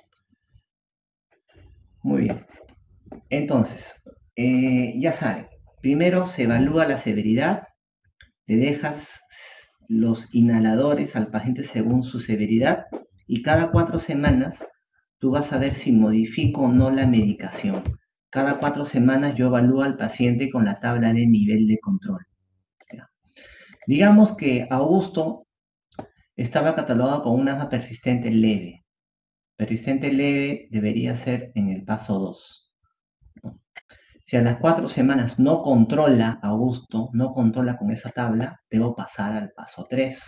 Muy bien. Entonces, ya saben, primero se evalúa la severidad, le dejas los inhaladores al paciente según su severidad y cada 4 semanas tú vas a ver si modifico o no la medicación. Cada 4 semanas yo evalúo al paciente con la tabla de nivel de control. ¿Ya? Digamos que Augusto estaba catalogado con un asma persistente leve. Persistente leve debería ser en el paso 2. Si a las 4 semanas no controla Augusto, no controla con esa tabla, debo pasar al paso 3.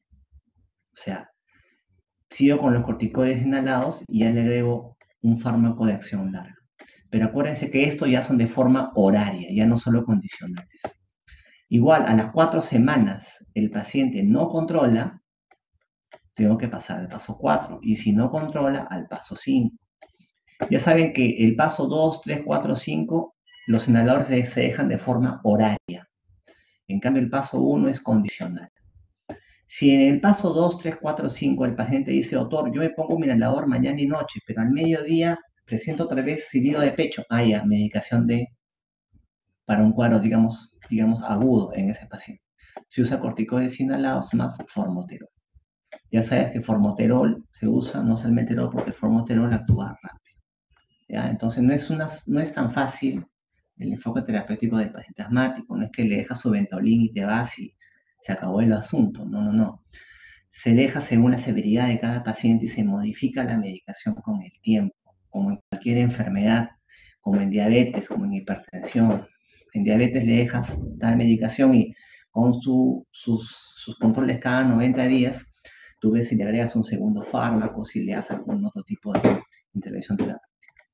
O sea, sigo con los corticoides inhalados y ya le agrego un fármaco de acción larga. Pero acuérdense que estos ya son de forma horaria, ya no solo condicionales. Igual, a las 4 semanas el paciente no controla, tengo que pasar al paso 4. Y si no controla, al paso 5. Ya saben que el paso 2, 3, 4, 5, los inhaladores se dejan de forma horaria. En cambio, el paso 1 es condicional. Si en el paso 2, 3, 4, 5 el paciente dice, doctor, yo me pongo mi inhalador mañana y noche, pero al mediodía presento otra vez silbido de pecho, ya, medicación para un cuadro, digamos, agudo en ese paciente. Se usa corticoides inhalados más formoterol. Ya sabes que formoterol se usa, no salmeterol, porque el formoterol actúa rápido. ¿Ya? Entonces no es tan fácil el enfoque terapéutico del paciente asmático, no es que le dejas su Ventolin y te vas y se acabó el asunto, no, no, no. Se deja según la severidad de cada paciente y se modifica la medicación con el tiempo, como en cualquier enfermedad, como en diabetes, como en hipertensión. En diabetes le dejas tal medicación y con sus controles cada 90 días, tú ves si le agregas un segundo fármaco, si le haces algún otro tipo de intervención terapéutica.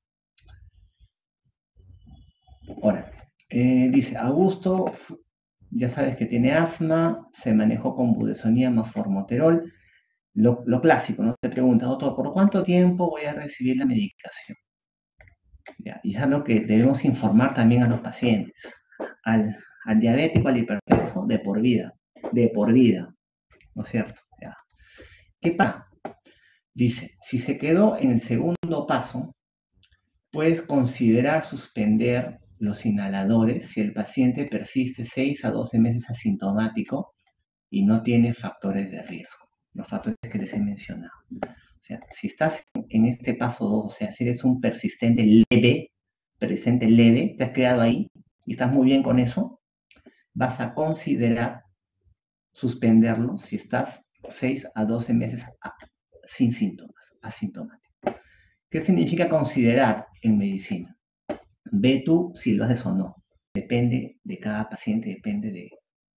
Ahora, dice, Augusto, ya sabes que tiene asma, se manejó con budesonía más formoterol. Lo clásico, ¿no? Te pregunta, doctor, ¿por cuánto tiempo voy a recibir la medicación? ¿Ya? Y es algo que debemos informar también a los pacientes. Al diabético, al hipertenso, de por vida, ¿no es cierto? ¿Ya? ¿Qué pasa? Dice, si se quedó en el segundo paso, puedes considerar suspender los inhaladores si el paciente persiste 6 a 12 meses asintomático y no tiene factores de riesgo, los factores que les he mencionado. O sea, si estás en este paso 2, o sea, si eres un persistente leve, te has quedado ahí y estás muy bien con eso, vas a considerar suspenderlo si estás 6 a 12 meses sin síntomas, asintomático. ¿Qué significa considerar en medicina? Ve tú si lo haces o no. Depende de cada paciente, depende de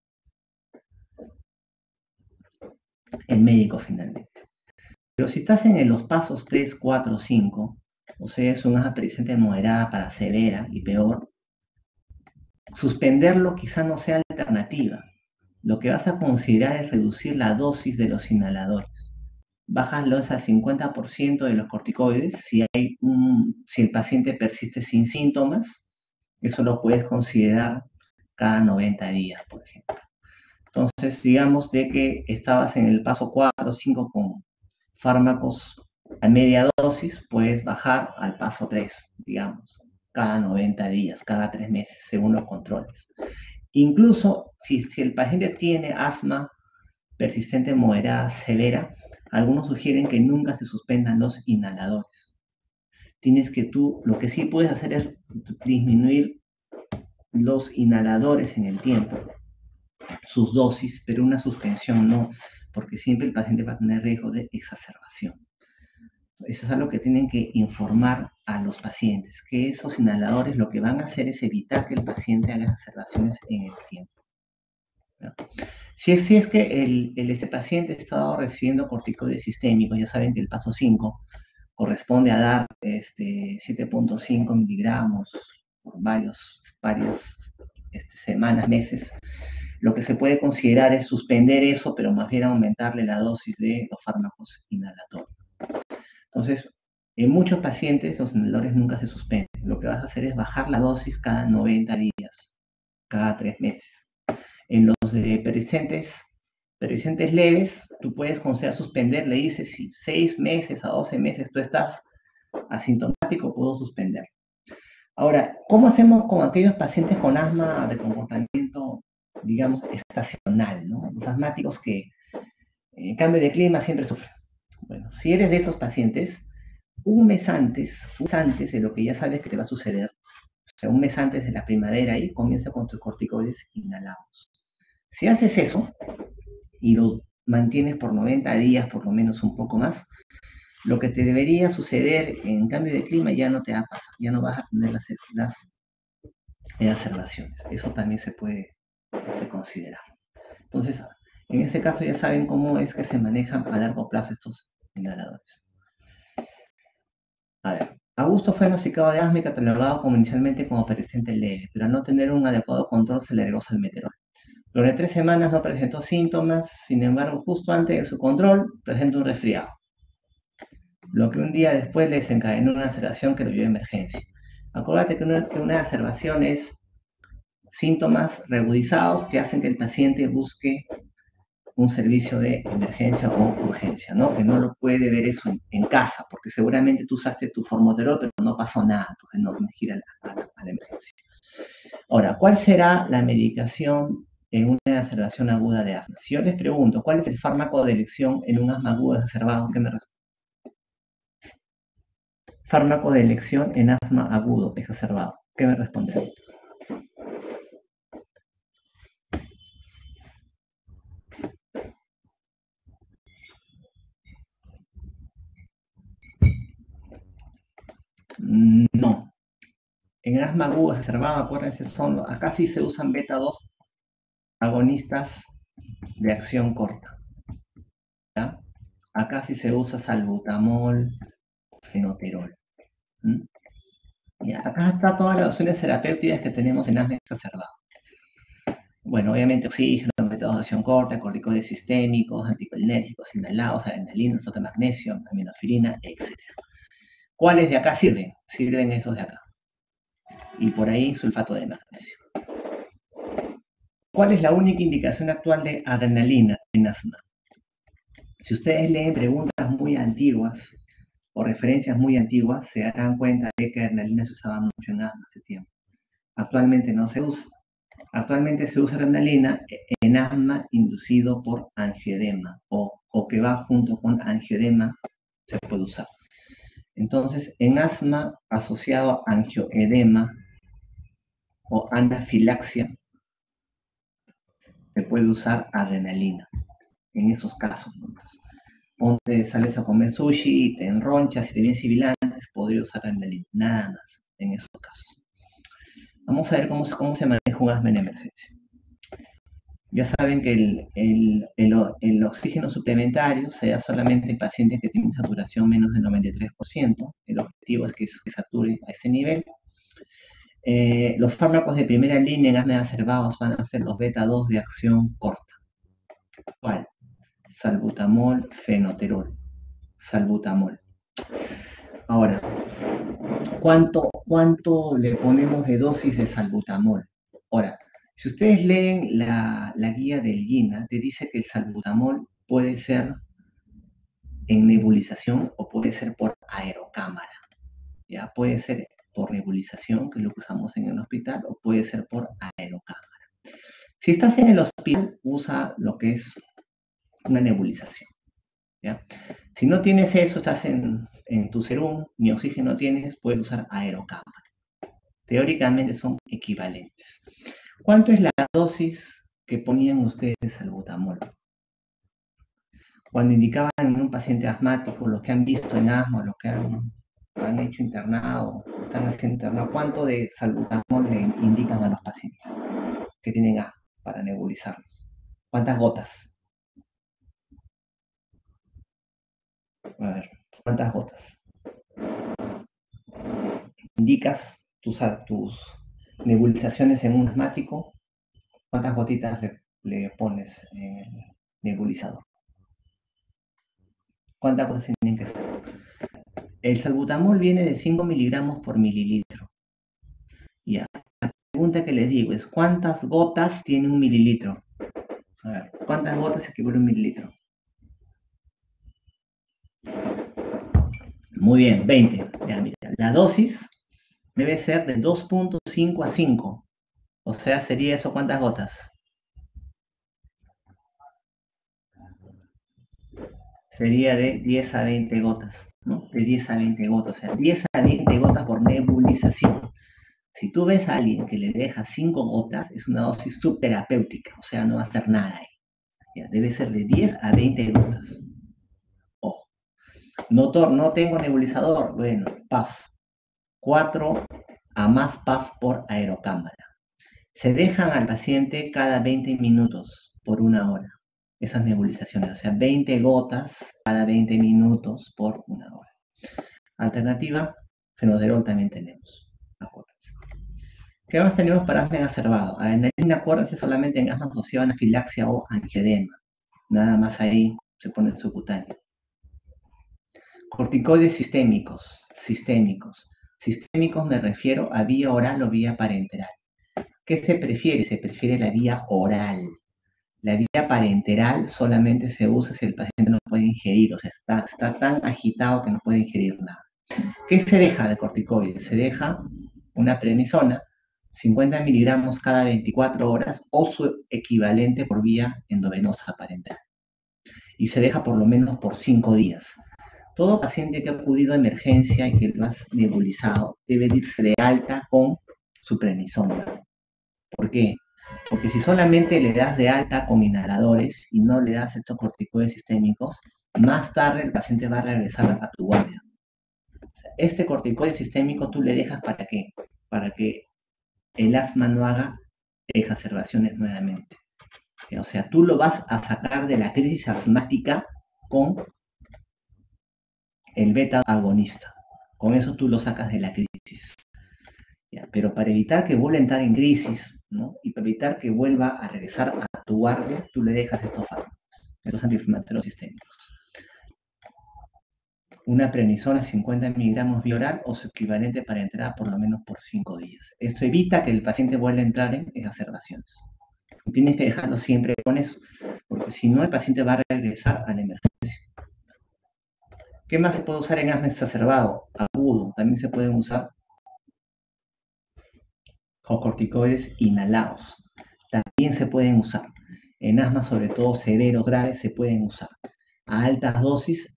el médico finalmente. Pero si estás en los pasos 3, 4, 5, o sea, es una presente moderada para severa y peor, suspenderlo quizá no sea alternativa. Lo que vas a considerar es reducir la dosis de los inhaladores. Bájalos al 50% de los corticoides si el paciente persiste sin síntomas. Eso lo puedes considerar cada 90 días, por ejemplo. Entonces, digamos de que estabas en el paso 4 o 5 con fármacos A media dosis puedes bajar al paso 3, digamos, cada 90 días, cada 3 meses, según los controles. Incluso si el paciente tiene asma persistente, moderada, severa, algunos sugieren que nunca se suspendan los inhaladores. Lo que sí puedes hacer es disminuir los inhaladores en el tiempo, sus dosis, pero una suspensión no, porque siempre el paciente va a tener riesgo de exacerbación. Eso es algo que tienen que informar a los pacientes, que esos inhaladores lo que van a hacer es evitar que el paciente haga exacerbaciones en el tiempo, ¿no? Si es que este paciente ha estado recibiendo corticoides sistémicos, ya saben que el paso 5 corresponde a dar 7.5 miligramos por varias semanas, meses. Lo que se puede considerar es suspender eso, pero más bien aumentarle la dosis de los fármacos inhalatorios. Entonces, en muchos pacientes los inhaladores nunca se suspenden. Lo que vas a hacer es bajar la dosis cada 90 días, cada 3 meses. En los persistentes leves, tú puedes considerar suspender, le dices si 6 meses a 12 meses tú estás asintomático, puedo suspender. Ahora, ¿cómo hacemos con aquellos pacientes con asma de comportamiento, digamos, estacional, ¿no? Los asmáticos que en cambio de clima siempre sufren. Bueno, si eres de esos pacientes, un mes antes de lo que ya sabes que te va a suceder, o sea, un mes antes de la primavera, ahí comienza con tus corticoides inhalados. Si haces eso y lo mantienes por 90 días, por lo menos un poco más, lo que te debería suceder en cambio de clima ya no te va a pasar, ya no vas a tener las exacerbaciones. Eso también se puede considerar. Entonces, en este caso ya saben cómo es que se manejan a largo plazo estos inhaladores. A ver, Augusto fue diagnosticado de asma y catalogado inicialmente como persistente leve, pero al no tener un adecuado control se le agregó salmeterol. Durante 3 semanas no presentó síntomas, sin embargo, justo antes de su control, presenta un resfriado, lo que un día después le desencadenó una aceleración que lo llevó a emergencia. Acuérdate que una aceleración es síntomas reagudizados que hacen que el paciente busque un servicio de emergencia o urgencia, ¿no? Que no lo puede ver eso en casa, porque seguramente tú usaste tu formoterol, pero no pasó nada, entonces no tienes que ir a la emergencia. Ahora, ¿cuál será la medicación en una exacerbación aguda de asma? Si yo les pregunto, ¿cuál es el fármaco de elección en un asma agudo exacerbado? ¿Qué me responden? Fármaco de elección en asma agudo exacerbado. ¿Qué me responderán? No. En el asma agudo exacerbado, acuérdense, acá sí se usan beta 2 agonistas de acción corta, ¿ya? Acá sí se usa salbutamol, fenoterol. Ya, acá está todas las opciones terapéuticas que tenemos en asma exacerbado. Bueno, obviamente oxígeno, beta 2 de acción corta, corticoides sistémicos, anticolinérgicos, inhalados, adrenalina, sulfato de magnesio, aminofilina, etc. ¿Cuáles de acá sirven? Sirven esos de acá. Y por ahí sulfato de magnesio. ¿Cuál es la única indicación actual de adrenalina en asma? Si ustedes leen preguntas muy antiguas o referencias muy antiguas, se darán cuenta de que adrenalina se usaba mucho en asma hace tiempo. Actualmente no se usa. Actualmente se usa adrenalina en asma inducido por angioedema o que va junto con angioedema, se puede usar. Entonces, en asma asociado a angioedema o anafilaxia, se puede usar adrenalina en esos casos nomás. Ponte, sales a comer sushi, te enronchas y te vienes sibilantes, podría usar adrenalina, nada más en esos casos. Vamos a ver cómo se maneja un asma en emergencia. Ya saben que el oxígeno suplementario se da solamente en pacientes que tienen saturación menos del 93%. El objetivo es que sature a ese nivel. Los fármacos de primera línea en asma exacerbados van a ser los beta 2 de acción corta. ¿Cuál? Salbutamol, fenoterol. Salbutamol. Ahora, ¿cuánto le ponemos de dosis de salbutamol? Ahora, si ustedes leen la guía del GINA, te dice que el salbutamol puede ser en nebulización o puede ser por aerocámara. Ya puede ser por nebulización, que es lo que usamos en el hospital, o puede ser por aerocámara. Si estás en el hospital, usa lo que es una nebulización. ¿Ya? Si no tienes eso, estás en tu serum, ni oxígeno tienes, puedes usar aerocámara. Teóricamente son equivalentes. ¿Cuánto es la dosis que ponían ustedes de salbutamol? Cuando indicaban en un paciente asmático, los que han visto en asma, los que han hecho internado, están haciendo internado, ¿cuánto de salbutamol le indican a los pacientes que tienen asma para nebulizarlos? ¿Cuántas gotas? A ver, ¿cuántas gotas? Indicas tus nebulizaciones en un asmático, ¿cuántas gotitas le pones en el nebulizador? ¿Cuántas gotas tienen que ser? El salbutamol viene de 5 miligramos por mililitro. Ya. La pregunta que les digo es, ¿cuántas gotas tiene un mililitro? A ver, ¿cuántas gotas equivale a un mililitro? Muy bien, 20. Ya, mira, la dosis debe ser de 2.5 a 5. O sea, sería eso, ¿cuántas gotas? Sería de 10 a 20 gotas, ¿no? De 10 a 20 gotas, o sea, 10 a 20 gotas por nebulización. Si tú ves a alguien que le deja 5 gotas, es una dosis subterapéutica, o sea, no va a hacer nada ahí. Ya, debe ser de 10 a 20 gotas. Ojo. No tengo nebulizador, bueno, PAF. 4 a más PAF por aerocámara. Se dejan al paciente cada 20 minutos por una hora. Esas nebulizaciones, o sea, 20 gotas cada 20 minutos por una hora. Alternativa, fenoderol también tenemos. Acuérdense. ¿Qué más tenemos para asma exacerbado? Adrenalina, acuérdense solamente en asma asociada a anafilaxia o angioedema. Nada más ahí se pone el subcutáneo. Corticoides sistémicos. Sistémicos me refiero a vía oral o vía parenteral. ¿Qué se prefiere? Se prefiere la vía oral. La vía parenteral solamente se usa si el paciente no puede ingerir, o sea, está tan agitado que no puede ingerir nada. ¿Qué se deja de corticoides? Se deja una prednisona, 50 miligramos cada 24 horas o su equivalente por vía endovenosa parenteral. Y se deja por lo menos por 5 días. Todo paciente que ha acudido a emergencia y que lo has nebulizado debe irse de alta con su prednisona. ¿Por qué? Porque si solamente le das de alta con inhaladores y no le das estos corticoides sistémicos, más tarde el paciente va a regresar a tu guardia. O sea, este corticoide sistémico tú le dejas ¿para qué? Para que el asma no haga exacerbaciones nuevamente. O sea, tú lo vas a sacar de la crisis asmática con el beta agonista. Con eso tú lo sacas de la crisis. ¿Ya? Pero para evitar que vuelva a entrar en crisis, ¿no? Y para evitar que vuelva a regresar a tu guardia, tú le dejas estos fármacos, estos antiinflamatorios sistémicos. Una prednisona 50 miligramos vía oral o su equivalente para entrar por lo menos por 5 días. Esto evita que el paciente vuelva a entrar en exacerbaciones. Y tienes que dejarlo siempre con eso, porque si no el paciente va a regresar a la emergencia. ¿Qué más se puede usar en asma exacerbado? Agudo. También se pueden usar o corticoides inhalados. También se pueden usar. En asma, sobre todo severos, graves, se pueden usar. A altas dosis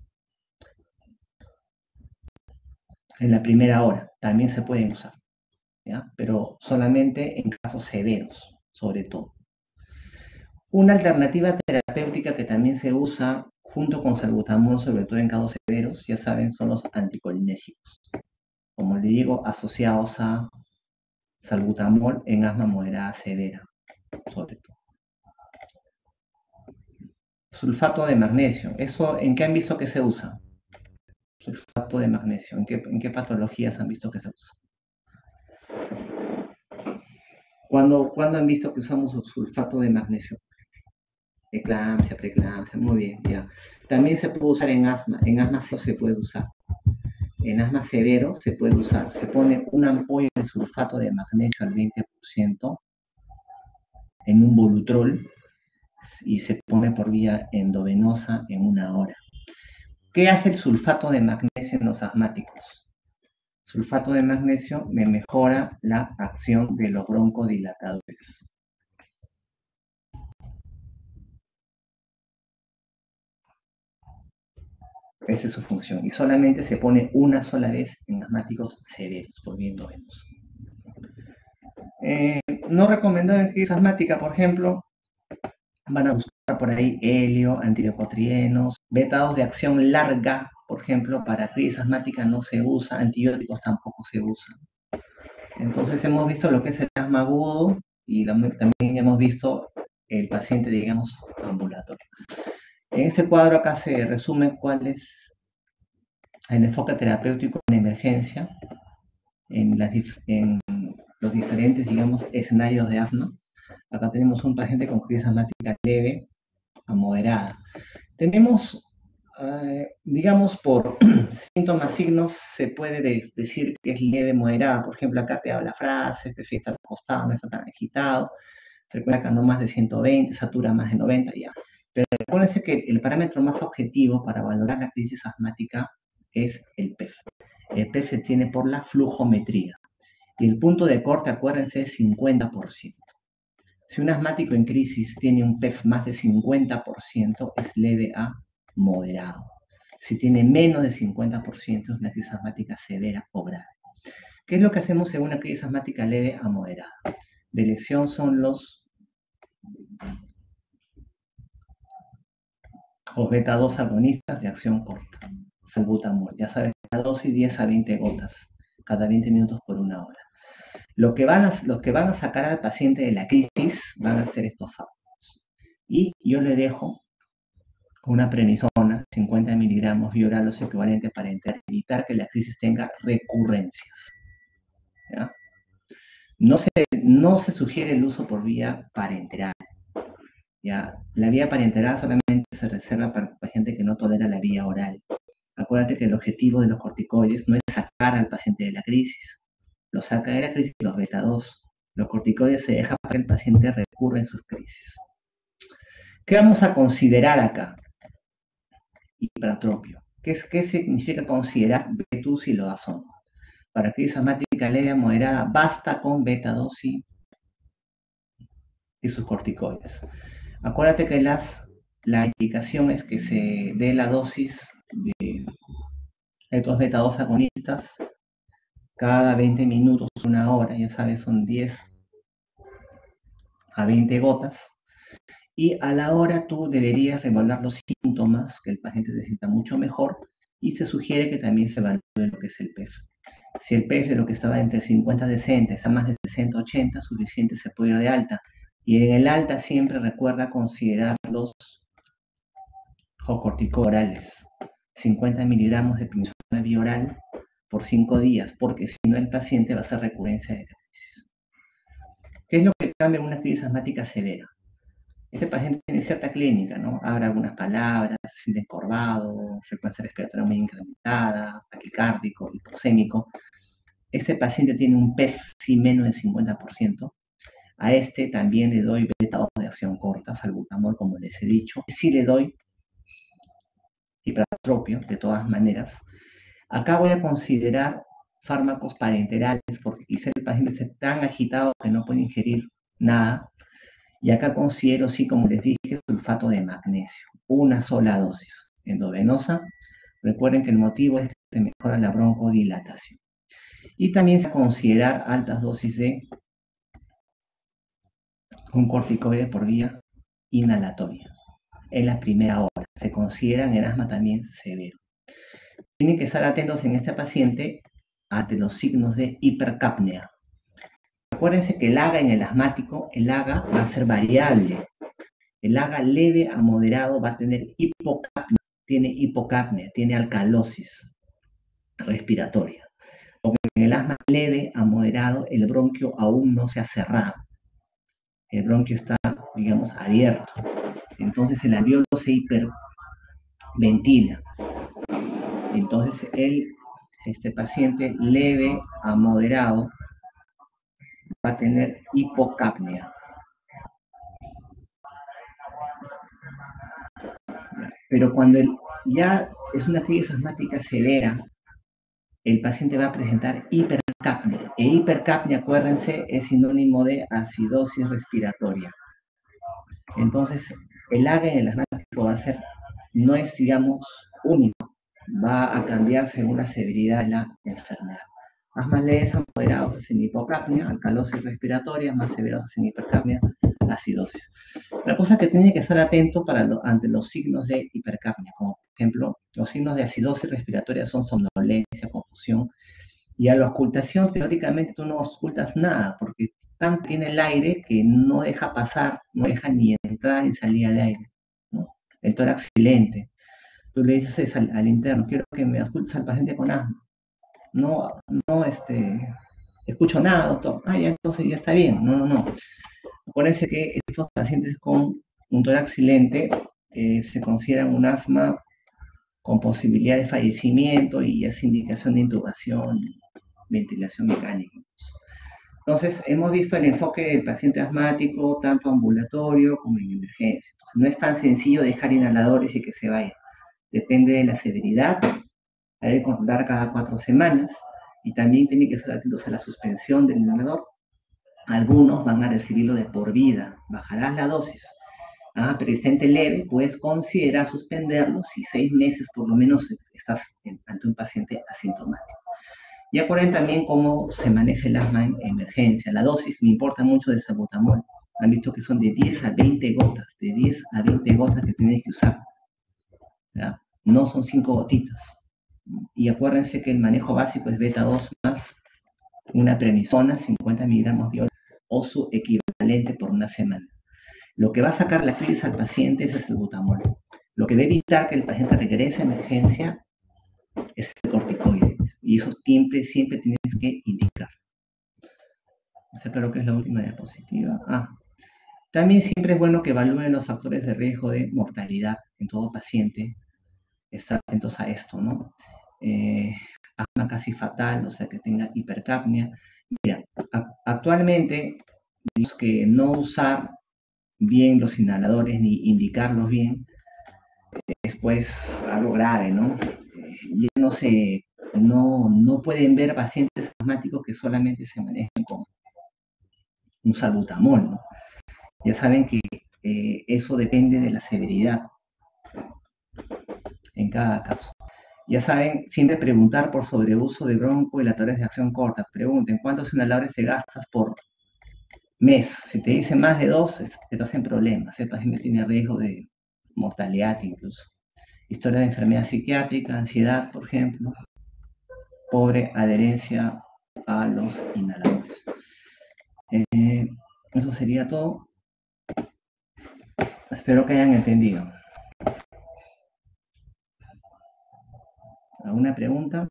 en la primera hora también se pueden usar. ¿Ya? Pero solamente en casos severos, sobre todo. Una alternativa terapéutica que también se usa junto con salbutamol, sobre todo en casos severos, ya saben, son los anticolinérgicos. Como le digo, asociados a salbutamol en asma moderada severa, sobre todo. Sulfato de magnesio. ¿Eso en qué han visto que se usa? Sulfato de magnesio. ¿En qué patologías han visto que se usa? ¿Cuándo han visto que usamos sulfato de magnesio? Eclampsia, preeclampsia, muy bien, ya. También se puede usar en asma severo se puede usar. En asma severo se puede usar. Se pone una ampolla de sulfato de magnesio al 20% en un Volutrol y se pone por vía endovenosa en una hora. ¿Qué hace el sulfato de magnesio en los asmáticos? Sulfato de magnesio me mejora la acción de los broncodilatadores. Esa es su función. Y solamente se pone una sola vez en asmáticos severos, por bien lo vemos. No recomendado en crisis asmática, por ejemplo, van a buscar por ahí helio, antidecotrienos, betados de acción larga, por ejemplo, para crisis asmática no se usa, antibióticos tampoco se usan. Entonces hemos visto lo que es el asma agudo y también hemos visto el paciente, digamos, ambulatorio. En este cuadro acá se resume cuál es el enfoque terapéutico en emergencia en los diferentes, digamos, escenarios de asma. Acá tenemos un paciente con crisis asmática leve a moderada. Tenemos, digamos, por síntomas, signos, se puede decir que es leve, moderada. Por ejemplo, acá te habla frases, prefiere estar acostado, no está tan agitado, frecuencia no más de 120, satura más de 90, ya. Pero recuérdense que el parámetro más objetivo para valorar la crisis asmática es el PEF. El PEF se tiene por la flujometría. Y el punto de corte, acuérdense, es 50%. Si un asmático en crisis tiene un PEF más de 50%, es leve a moderado. Si tiene menos de 50%, es una crisis asmática severa o grave. ¿Qué es lo que hacemos en una crisis asmática leve a moderada? De elección son los beta-2 agonistas de acción corta, salbutamol. Ya sabes, la dosis 10 a 20 gotas cada 20 minutos por una hora. Los que van a sacar al paciente de la crisis van a ser estos fármacos. Y yo le dejo una prednisona, 50 miligramos bioral, los equivalentes para evitar que la crisis tenga recurrencias. ¿Ya? No se sugiere el uso por vía parenteral. ¿Ya? La vía parenteral solamente se reserva para pacientes que no tolera la vía oral. Acuérdate que el objetivo de los corticoides no es sacar al paciente de la crisis. Lo saca de la crisis los beta-2. Los corticoides se dejan para que el paciente recurra en sus crisis. ¿Qué vamos a considerar acá? Hipertropio. ¿Qué significa considerar betusilodazón? Para crisis asmática leve moderada, basta con beta-2 y sus corticoides. Acuérdate que la indicación es que se dé la dosis de estos beta-2 agonistas cada 20 minutos, una hora, ya sabes, son 10 a 20 gotas. Y a la hora tú deberías revolver los síntomas, que el paciente se sienta mucho mejor, y se sugiere que también se evalúe lo que es el PEF. Si el PEF de lo que estaba entre 50 y 60 está más de 60, 80, suficiente, se puede ir de alta. Y en el alta siempre recuerda considerar los corticoorales, 50 miligramos de prednisona bioral por 5 días, porque si no el paciente va a hacer recurrencia de la crisis. ¿Qué es lo que cambia en una crisis asmática severa? Este paciente tiene cierta clínica, ¿no? Habla algunas palabras, se siente encorvado, frecuencia respiratoria muy incrementada, taquicárdico, hipoxémico. Este paciente tiene un PEF sí menos del 50%. A este también le doy beta-2 de acción corta, salbutamol, como les he dicho. Sí le doy hipertropio, de todas maneras. Acá voy a considerar fármacos parenterales, porque quizá el paciente esté tan agitado que no puede ingerir nada. Y acá considero, sí, como les dije, sulfato de magnesio. Una sola dosis endovenosa. Recuerden que el motivo es que se mejora la broncodilatación. Y también se considerar altas dosis de un corticoide por vía inhalatoria en la primera hora. Se consideran en asma también severo. Tienen que estar atentos en este paciente ante los signos de hipercapnia. Acuérdense que el AGA en el asmático, el AGA va a ser variable. El AGA leve a moderado va a tener hipocapnia, tiene alcalosis respiratoria. Porque en el asma leve a moderado, el bronquio aún no se ha cerrado. El bronquio está, digamos, abierto. Entonces el alveolo se hiperventila. Entonces este paciente leve a moderado va a tener hipocapnia. Pero cuando ya es una crisis asmática severa, el paciente va a presentar hipercapnia. E hipercapnia, acuérdense, es sinónimo de acidosis respiratoria. Entonces, el AGE en el asmático va a ser, no es, digamos, único, va a cambiar según la severidad de la enfermedad. Asmas leves a moderados hacen hipocapnia, alcalosis respiratoria, más severos hacen hipercapnia, acidosis. La cosa que tiene que estar atento ante los signos de hipercapnia, como por ejemplo, los signos de acidosis respiratoria son somnolencia, confusión, y a la ocultación teóricamente tú no ocultas nada, porque tanto tiene el aire que no deja pasar, no deja ni entrada ni salida de aire, ¿no? El tórax silente. Tú le dices al interno, quiero que me ocultes al paciente con asma. No, no, escucho nada, doctor. Ah, ya, entonces ya está bien. No, no, no. Acuérdense que estos pacientes con un tórax silente se consideran un asma con posibilidad de fallecimiento y es indicación de intubación, ventilación mecánica. Entonces, hemos visto el enfoque del paciente asmático tanto ambulatorio como en emergencia. Entonces, no es tan sencillo dejar inhaladores y que se vaya. Depende de la severidad, hay que controlar cada 4 semanas y también tienen que estar atentos a la suspensión del inhalador. Algunos van a recibirlo de por vida, bajarás la dosis. Persistente leve, puedes considerar suspenderlo si 6 meses por lo menos estás ante un paciente asintomático. Y acuerden también cómo se maneja el asma en emergencia. La dosis me importa mucho de salbutamol. Han visto que son de 10 a 20 gotas, de 10 a 20 gotas que tienes que usar. ¿Ya? No son 5 gotitas. Y acuérdense que el manejo básico es beta 2 más una prednisona, 50 miligramos de o su equivalente por una semana. Lo que va a sacar la crisis al paciente es el salbutamol. Lo que debe evitar que el paciente regrese a emergencia es el corticoide. Y eso siempre tienes que indicar. Esa creo que es la última diapositiva. También siempre es bueno que evalúen los factores de riesgo de mortalidad en todo paciente. Estar atentos a esto, ¿no? Asma casi fatal, o sea, que tenga hipercapnia. Mira, actualmente, digamos que no usar bien los inhaladores ni indicarlos bien es pues algo grave, ¿no? Ya no pueden ver pacientes asmáticos que solamente se manejen con un salbutamol, ¿no? Ya saben que eso depende de la severidad en cada caso. Ya saben, siempre preguntar por sobreuso de broncodilatadores de acción corta. Pregunten, ¿cuántos inhaladores se gastas por mes? Si te dicen más de 2, estás en problemas. El paciente tiene riesgo de mortalidad incluso. Historia de enfermedad psiquiátrica, ansiedad, por ejemplo. Pobre adherencia a los inhaladores. Eso sería todo. Espero que hayan entendido. ¿Alguna pregunta?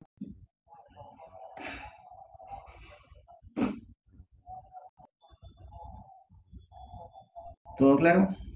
¿Todo claro?